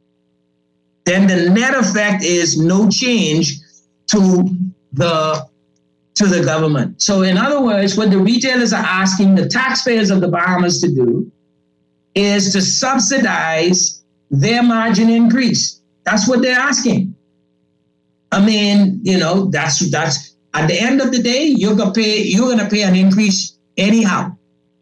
then the net effect is no change to the to the government. So in other words, what the retailers are asking the taxpayers of the Bahamas to do is to subsidize their margin increase. That's what they're asking. I mean, you know, that's that's at the end of the day, you're gonna pay you're gonna pay an increase anyhow.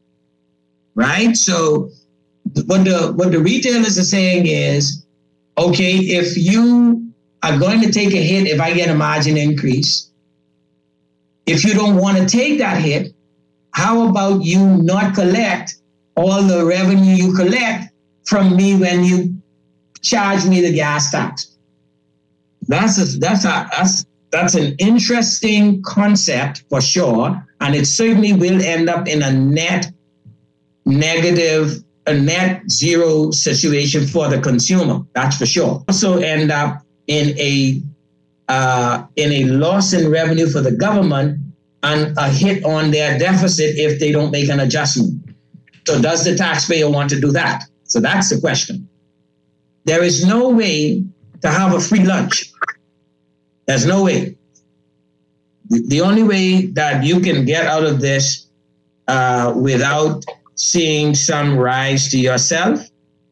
Right? So what the what the retailers are saying is, okay, if you are going to take a hit if I get a margin increase, if you don't want to take that hit, how about you not collect all the revenue you collect from me when you charge me the gas tax? That's a, that's a, that's that's an interesting concept for sure, and it certainly will end up in a net negative, a net zero situation for the consumer. That's for sure. Also end up in a uh, in a loss in revenue for the government and a hit on their deficit if they don't make an adjustment. So does the taxpayer want to do that? So that's the question. There is no way to have a free lunch. There's no way. The, the only way that you can get out of this uh, without seeing some rise to yourself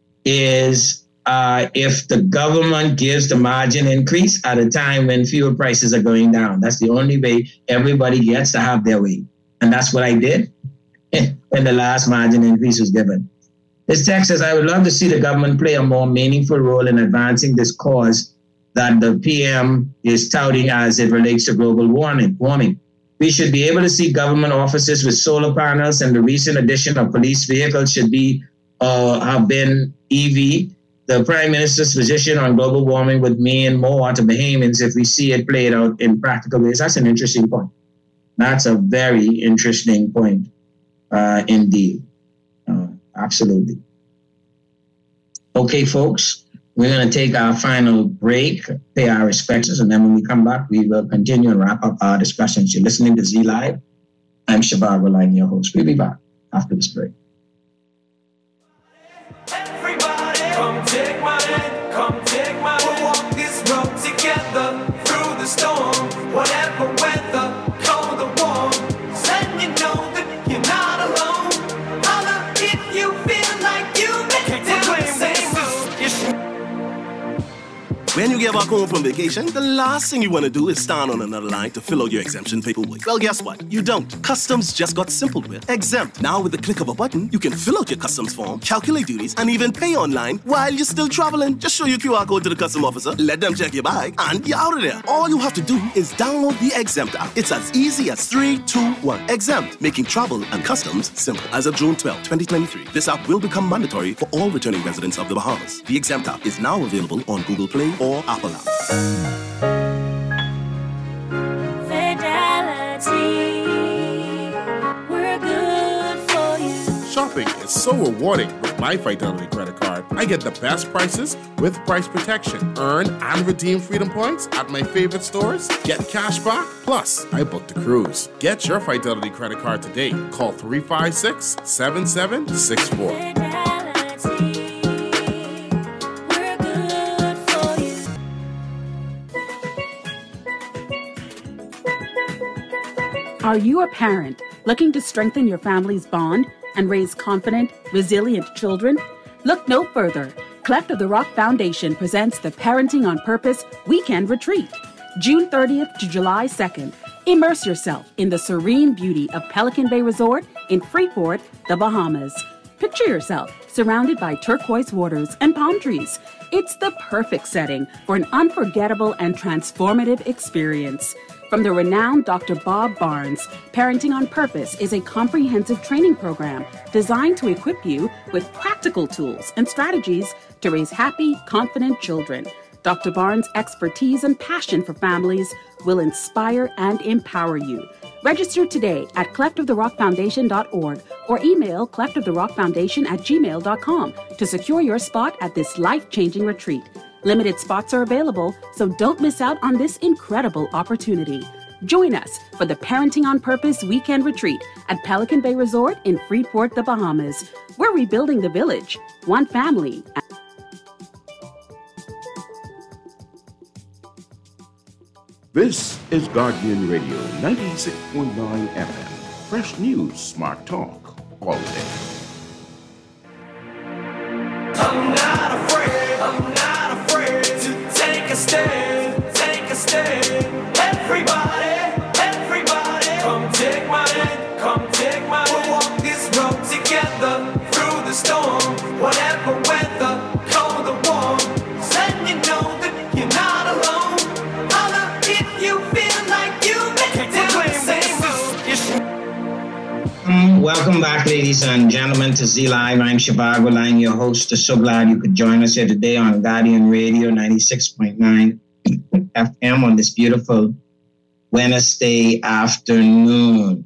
is uh, if the government gives the margin increase at a time when fuel prices are going down. That's the only way everybody gets to have their way. And that's what I did when the last margin increase was given. This text says, I would love to see the government play a more meaningful role in advancing this cause that the P M is touting as it relates to global warming. warming. We should be able to see government offices with solar panels, and the recent addition of police vehicles should be uh, have been E V. The Prime Minister's position on global warming would mean more to Bahamians if we see it played out in practical ways. That's an interesting point. That's a very interesting point uh, indeed. Uh, absolutely. Okay, folks, we're going to take our final break, pay our respects, and then when we come back, we will continue and wrap up our discussions. You're listening to Z Live. I'm Zhivargo, Laing, your host. We'll be back after this break. Come take my hand, come take my hand. We'll walk this road together through the storm. Whatever weather, cold or warm. Letting you know that you're not alone. Holla if you feel like you've been down the same road. When you get back home from vacation, the last thing you want to do is stand on another line to fill out your exemption paperwork. Well, guess what? You don't. Customs just got simple with Exempt. Now, with the click of a button, you can fill out your customs form, calculate duties, and even pay online while you're still traveling. Just show your Q R code to the customs officer, let them check your bag, and you're out of there. All you have to do is download the Exempt app. It's as easy as three, two, one. Exempt, making travel and customs simple. As of June twelfth, twenty twenty-three, this app will become mandatory for all returning residents of the Bahamas. The Exempt app is now available on Google Play or Apple app. Fidelity, we're good for you. Shopping is so rewarding with my Fidelity credit card. I get the best prices with price protection. Earn and redeem freedom points at my favorite stores. Get cash back. Plus, I booked a cruise. Get your Fidelity credit card today. Call three five six, seven seven six four. Are you a parent looking to strengthen your family's bond and raise confident, resilient children? Look no further. Cleft of the Rock Foundation presents the Parenting on Purpose Weekend Retreat, June thirtieth to July second. Immerse yourself in the serene beauty of Pelican Bay Resort in Freeport, the Bahamas. Picture yourself surrounded by turquoise waters and palm trees. It's the perfect setting for an unforgettable and transformative experience. From the renowned Doctor Bob Barnes, Parenting on Purpose is a comprehensive training program designed to equip you with practical tools and strategies to raise happy, confident children. Doctor Barnes' expertise and passion for families will inspire and empower you. Register today at cleft of the rock foundation dot org or email cleft of the rock foundation at gmail dot com to secure your spot at this life-changing retreat. Limited spots are available, so don't miss out on this incredible opportunity. Join us for the Parenting on Purpose Weekend Retreat at Pelican Bay Resort in Freeport, the Bahamas. We're rebuilding the village, one family. This is Guardian Radio, ninety-six point nine F M. Fresh news, smart talk, all day. I'm not afraid, I'm not afraid to take a stand, take a stand. Everybody, everybody, come take my hand, come take my hand. We'll walk this road together through the storm, whatever weather, cold or warm. Let you know that you're not alone. Holler if you feel like you've been down the same road. Um, welcome back, ladies and gentlemen, to Z Live. I'm Zhivargo, Laing, your host. So glad you could join us here today on Guardian Radio ninety-six point nine F M on this beautiful Wednesday afternoon.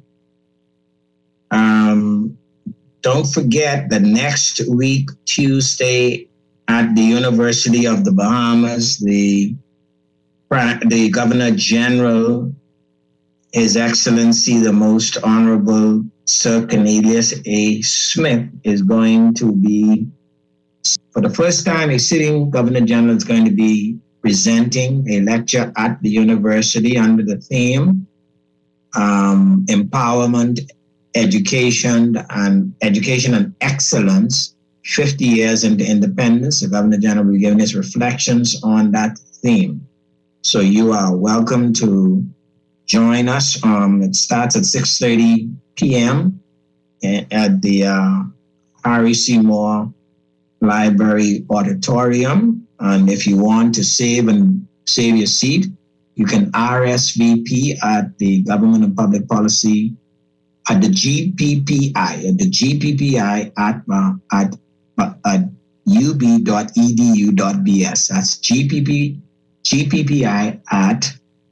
Um, don't forget that next week, Tuesday, at the University of the Bahamas, the, the Governor General, His Excellency, the Most Honorable Sir Cornelius A. Smith, is going to be, for the first time, a sitting Governor General is going to be presenting a lecture at the university under the theme um, Empowerment, Education, and Education and Excellence, fifty years into independence. The Governor General will be giving his reflections on that theme. So you are welcome to join us. Um, it starts at six thirty p.m. at the uh, Harry C. Moore Library Auditorium. And if you want to save and save your seat, you can R S V P at the Government and Public Policy, at the G P P I, at the G P P I at, uh, at, uh, at u b dot e d u dot b s. That's G P P, G P P I at,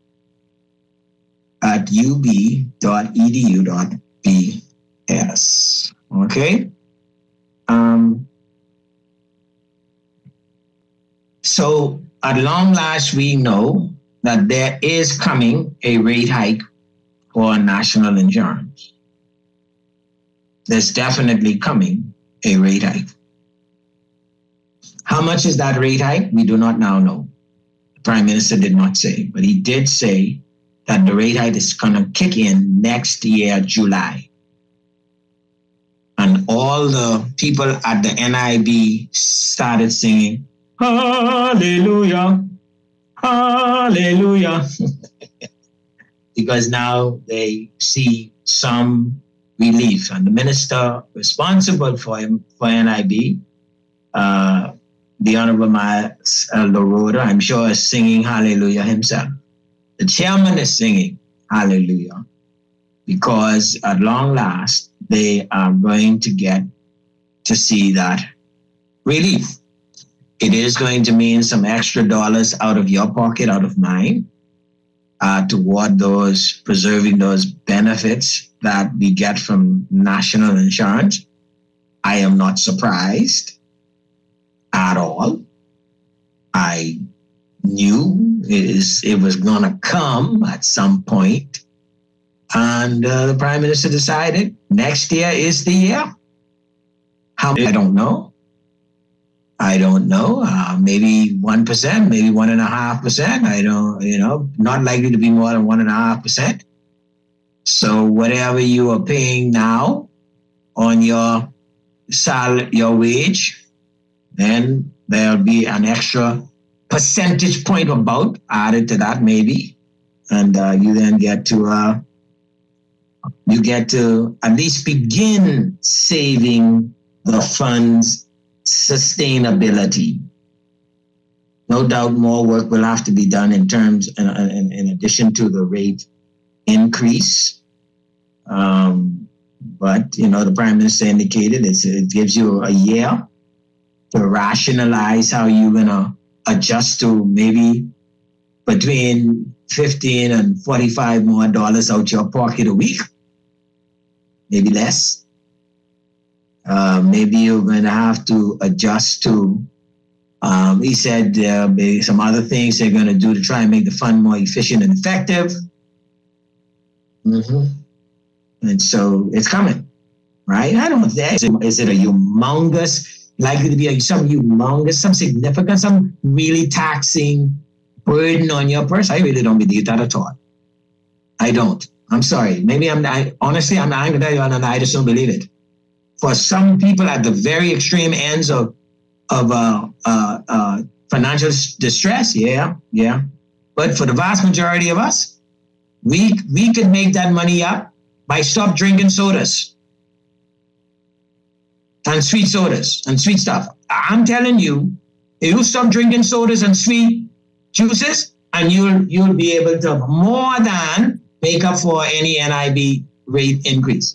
at u b dot e d u dot b s. Okay? Um, So at long last, we know that there is coming a rate hike for national insurance. There's definitely coming a rate hike. How much is that rate hike? We do not now know. The Prime Minister did not say, but he did say that the rate hike is going to kick in next year, July. And all the people at the N I B started singing, hallelujah, hallelujah. Because now they see some relief. And the minister responsible for him, for N I B, uh, the Honorable Miles Loroda, I'm sure is singing hallelujah himself. The chairman is singing hallelujah because at long last, they are going to get to see that relief. It is going to mean some extra dollars out of your pocket, out of mine, uh, toward those, preserving those benefits that we get from national insurance. I am not surprised at all. I knew it, is, it was going to come at some point. And uh, the Prime Minister decided next year is the year. How? I don't know. I don't know. Uh, maybe one percent, maybe one and a half percent. I don't, you know, not likely to be more than one and a half percent. So whatever you are paying now on your salary, your wage, then there'll be an extra percentage point about added to that, maybe, and uh, you then get to uh, you get to at least begin saving the funds. Sustainability. No doubt more work will have to be done in terms, in, in, in addition to the rate increase. Um, but, you know, the Prime Minister indicated it's, it gives you a year to rationalize how you're going to adjust to maybe between fifteen and forty-five more dollars out your pocket a week, maybe less. Uh, maybe you're going to have to adjust to Um, he said there'll be some other things they're going to do to try and make the fund more efficient and effective. Mm-hmm. And so it's coming, right? I don't know. Is it, is it a humongous, likely to be a, some humongous, some significant, some really taxing burden on your purse? I really don't believe that at all. I don't. I'm sorry. Maybe I'm, I, honestly, I'm not going to tell you, and I just don't believe it. For some people at the very extreme ends of of uh, uh, uh, financial distress, yeah, yeah. But for the vast majority of us, we we could make that money up by stop drinking sodas and sweet sodas and sweet stuff. I'm telling you, if you stop drinking sodas and sweet juices, and you'll you'll be able to more than make up for any N I B rate increase.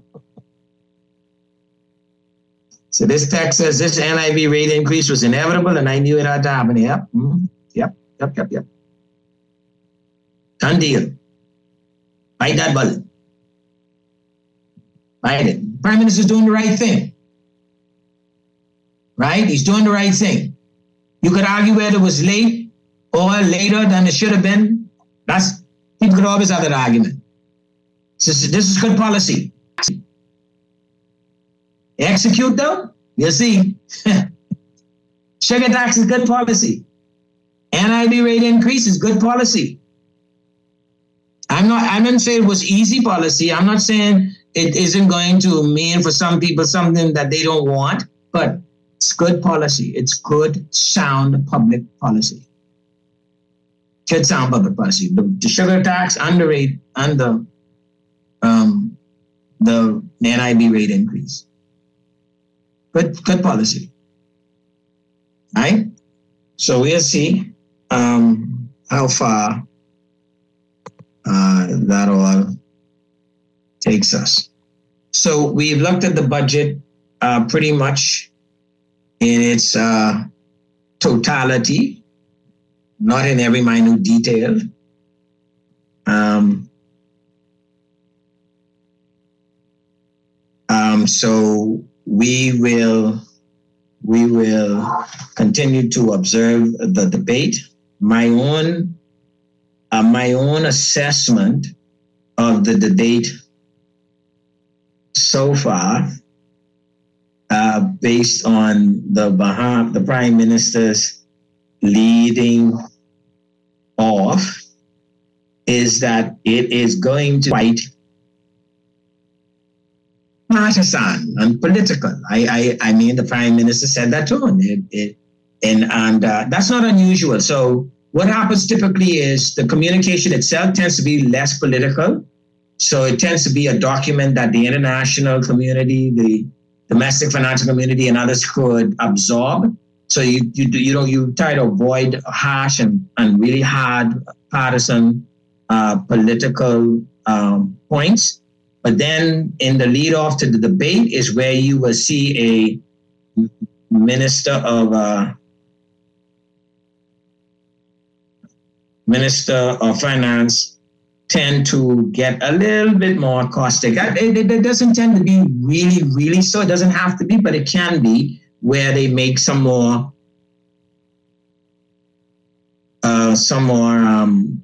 So this text says this N I B rate increase was inevitable, and I knew it had to happen. Yep, mm-hmm. yep, yep, yep, yep. Done deal. Bite that bullet. Bite it. Prime Minister's doing the right thing. Right? He's doing the right thing. You could argue whether it was late or later than it should have been. That's people could always have that argument. This is, this is good policy. Execute though, you'll see. Sugar tax is good policy. N I B rate increase is good policy. I'm not, I didn't say it was easy policy. I'm not saying it isn't going to mean for some people something that they don't want, but it's good policy. It's good, sound public policy. Good, sound public policy. The, the sugar tax and the rate and the, um, the N I B rate increase. Good, good policy. Right? So we'll see um, how far uh, that all takes us. So we've looked at the budget uh, pretty much in its uh, totality, not in every minute detail. Um, um, so we will we will continue to observe the debate. My own uh, my own assessment of the debate so far, uh, based on the Baham, the Prime Minister's leading off, is that it is going to fight partisan and political. I, I I mean, the Prime Minister said that too, and it, it, and and uh, that's not unusual. So what happens typically is the communication itself tends to be less political. So it tends to be a document that the international community, the domestic financial community, and others could absorb. So you you you know you try to avoid harsh and, and really hard partisan uh, political um, points. But then in the lead off to the debate is where you will see a minister of uh, minister of finance tend to get a little bit more caustic. It, it, it doesn't tend to be really, really so. It doesn't have to be, but it can be where they make some more, uh, some more, um,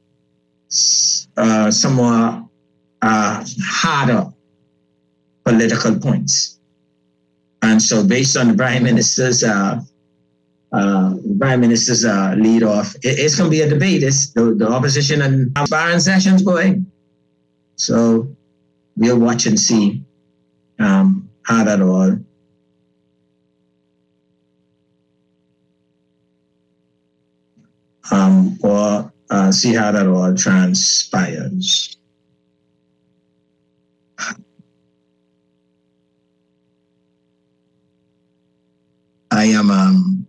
uh, some more uh, harder political points. And so, based on the Prime Minister's uh, uh, Prime Minister's uh, lead off, it, it's going to be a debate. It's the, the opposition and sparring sessions going. So we'll watch and see um, how that all um, or uh, see how that all transpires. I am um,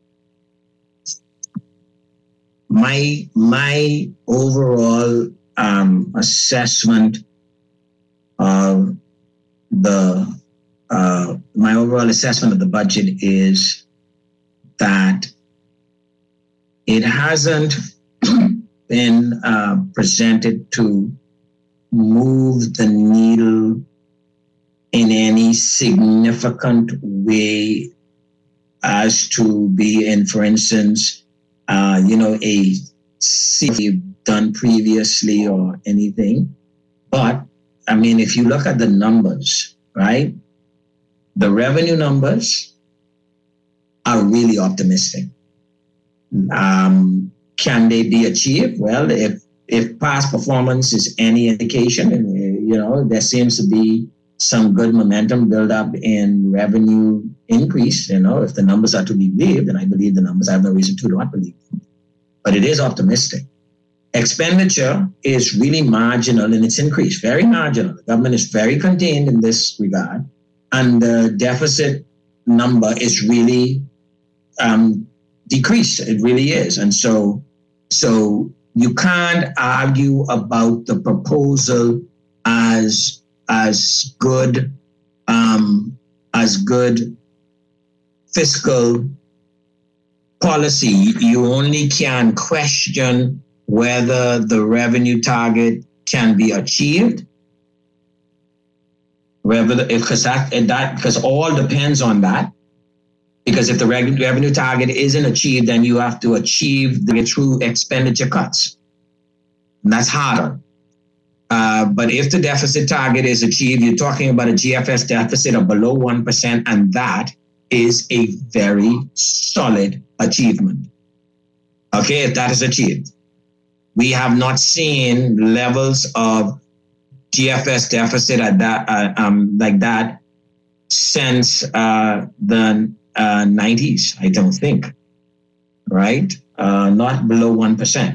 my my overall um, assessment of the uh, my overall assessment of the budget is that it hasn't been uh, presented to move the needle in any significant way as to be in, for instance, uh, you know, a C done previously or anything. But I mean, if you look at the numbers, right, the revenue numbers are really optimistic. Um, can they be achieved? Well, if if past performance is any indication, and you know, there seems to be some good momentum build up in revenue increase. You know, if the numbers are to be believed, and I believe the numbers, I have no reason to not believe them. But it is optimistic. Expenditure is really marginal in its increase, very marginal. The government is very contained in this regard, and the deficit number is really um, decreased. It really is, and so so you can't argue about the proposal as as good um, as good fiscal policy. You only can question whether the revenue target can be achieved. Whether because that that because all depends on that. Because if the revenue target isn't achieved, then you have to achieve the true expenditure cuts. And that's harder. Uh, but if the deficit target is achieved, you're talking about a G F S deficit of below one percent, and that is a very solid achievement. Okay, if that is achieved. We have not seen levels of G F S deficit at that uh, um, like that since uh, the uh, nineties, I don't think, right? Uh, not below one percent.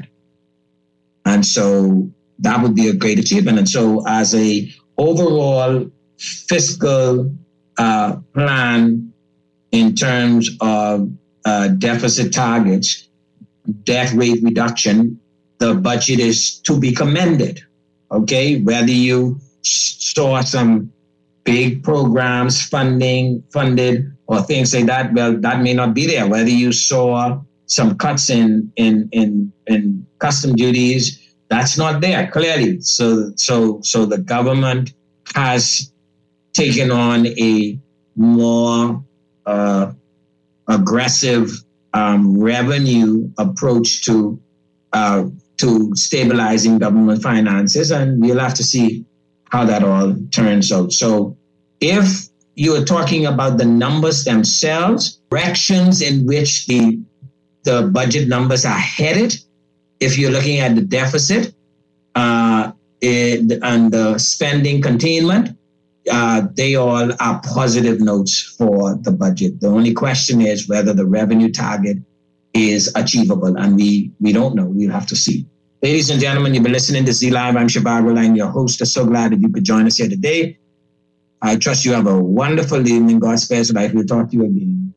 And so that would be a great achievement. And so as a overall fiscal uh, plan in terms of uh, deficit targets, debt rate reduction, the budget is to be commended, okay? Whether you saw some big programs funding, funded, or things like that, well, that may not be there. Whether you saw some cuts in in in, in custom duties, that's not there, clearly. So so so the government has taken on a more uh, aggressive um, revenue approach to uh, to stabilizing government finances, and we'll have to see how that all turns out. So if you are talking about the numbers themselves, directions in which the the budget numbers are headed, if you're looking at the deficit uh, it, and the spending containment, uh, they all are positive notes for the budget. The only question is whether the revenue target is achievable, and we we don't know. We'll have to see. Ladies and gentlemen, you've been listening to Z Live. I'm Zhivargo, Laing, your host. I'm so glad that you could join us here today. I trust you have a wonderful evening. God spares life. We'll talk to you again.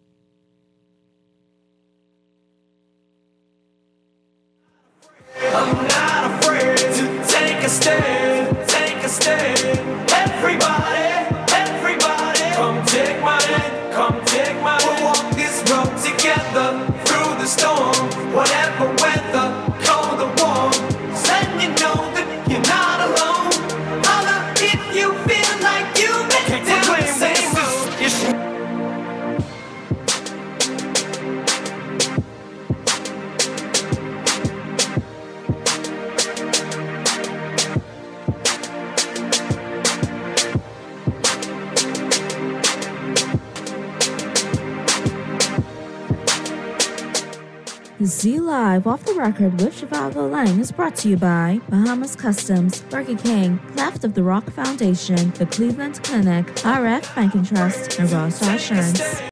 I'm not afraid to take a stand, take a stand. Everybody, everybody, come take my hand, come take my hand. We'll walk this road together through the storm, whatever weather, cold or warm. Just letting you know that you're not alone. Holla if you feel like you've been down the same road. Z Live Off the Record with Zhivargo Laing is brought to you by Bahamas Customs, Burger King, Cleft of the Rock Foundation, the Cleveland Clinic, R F Banking Trust, and Royal Star Insurance.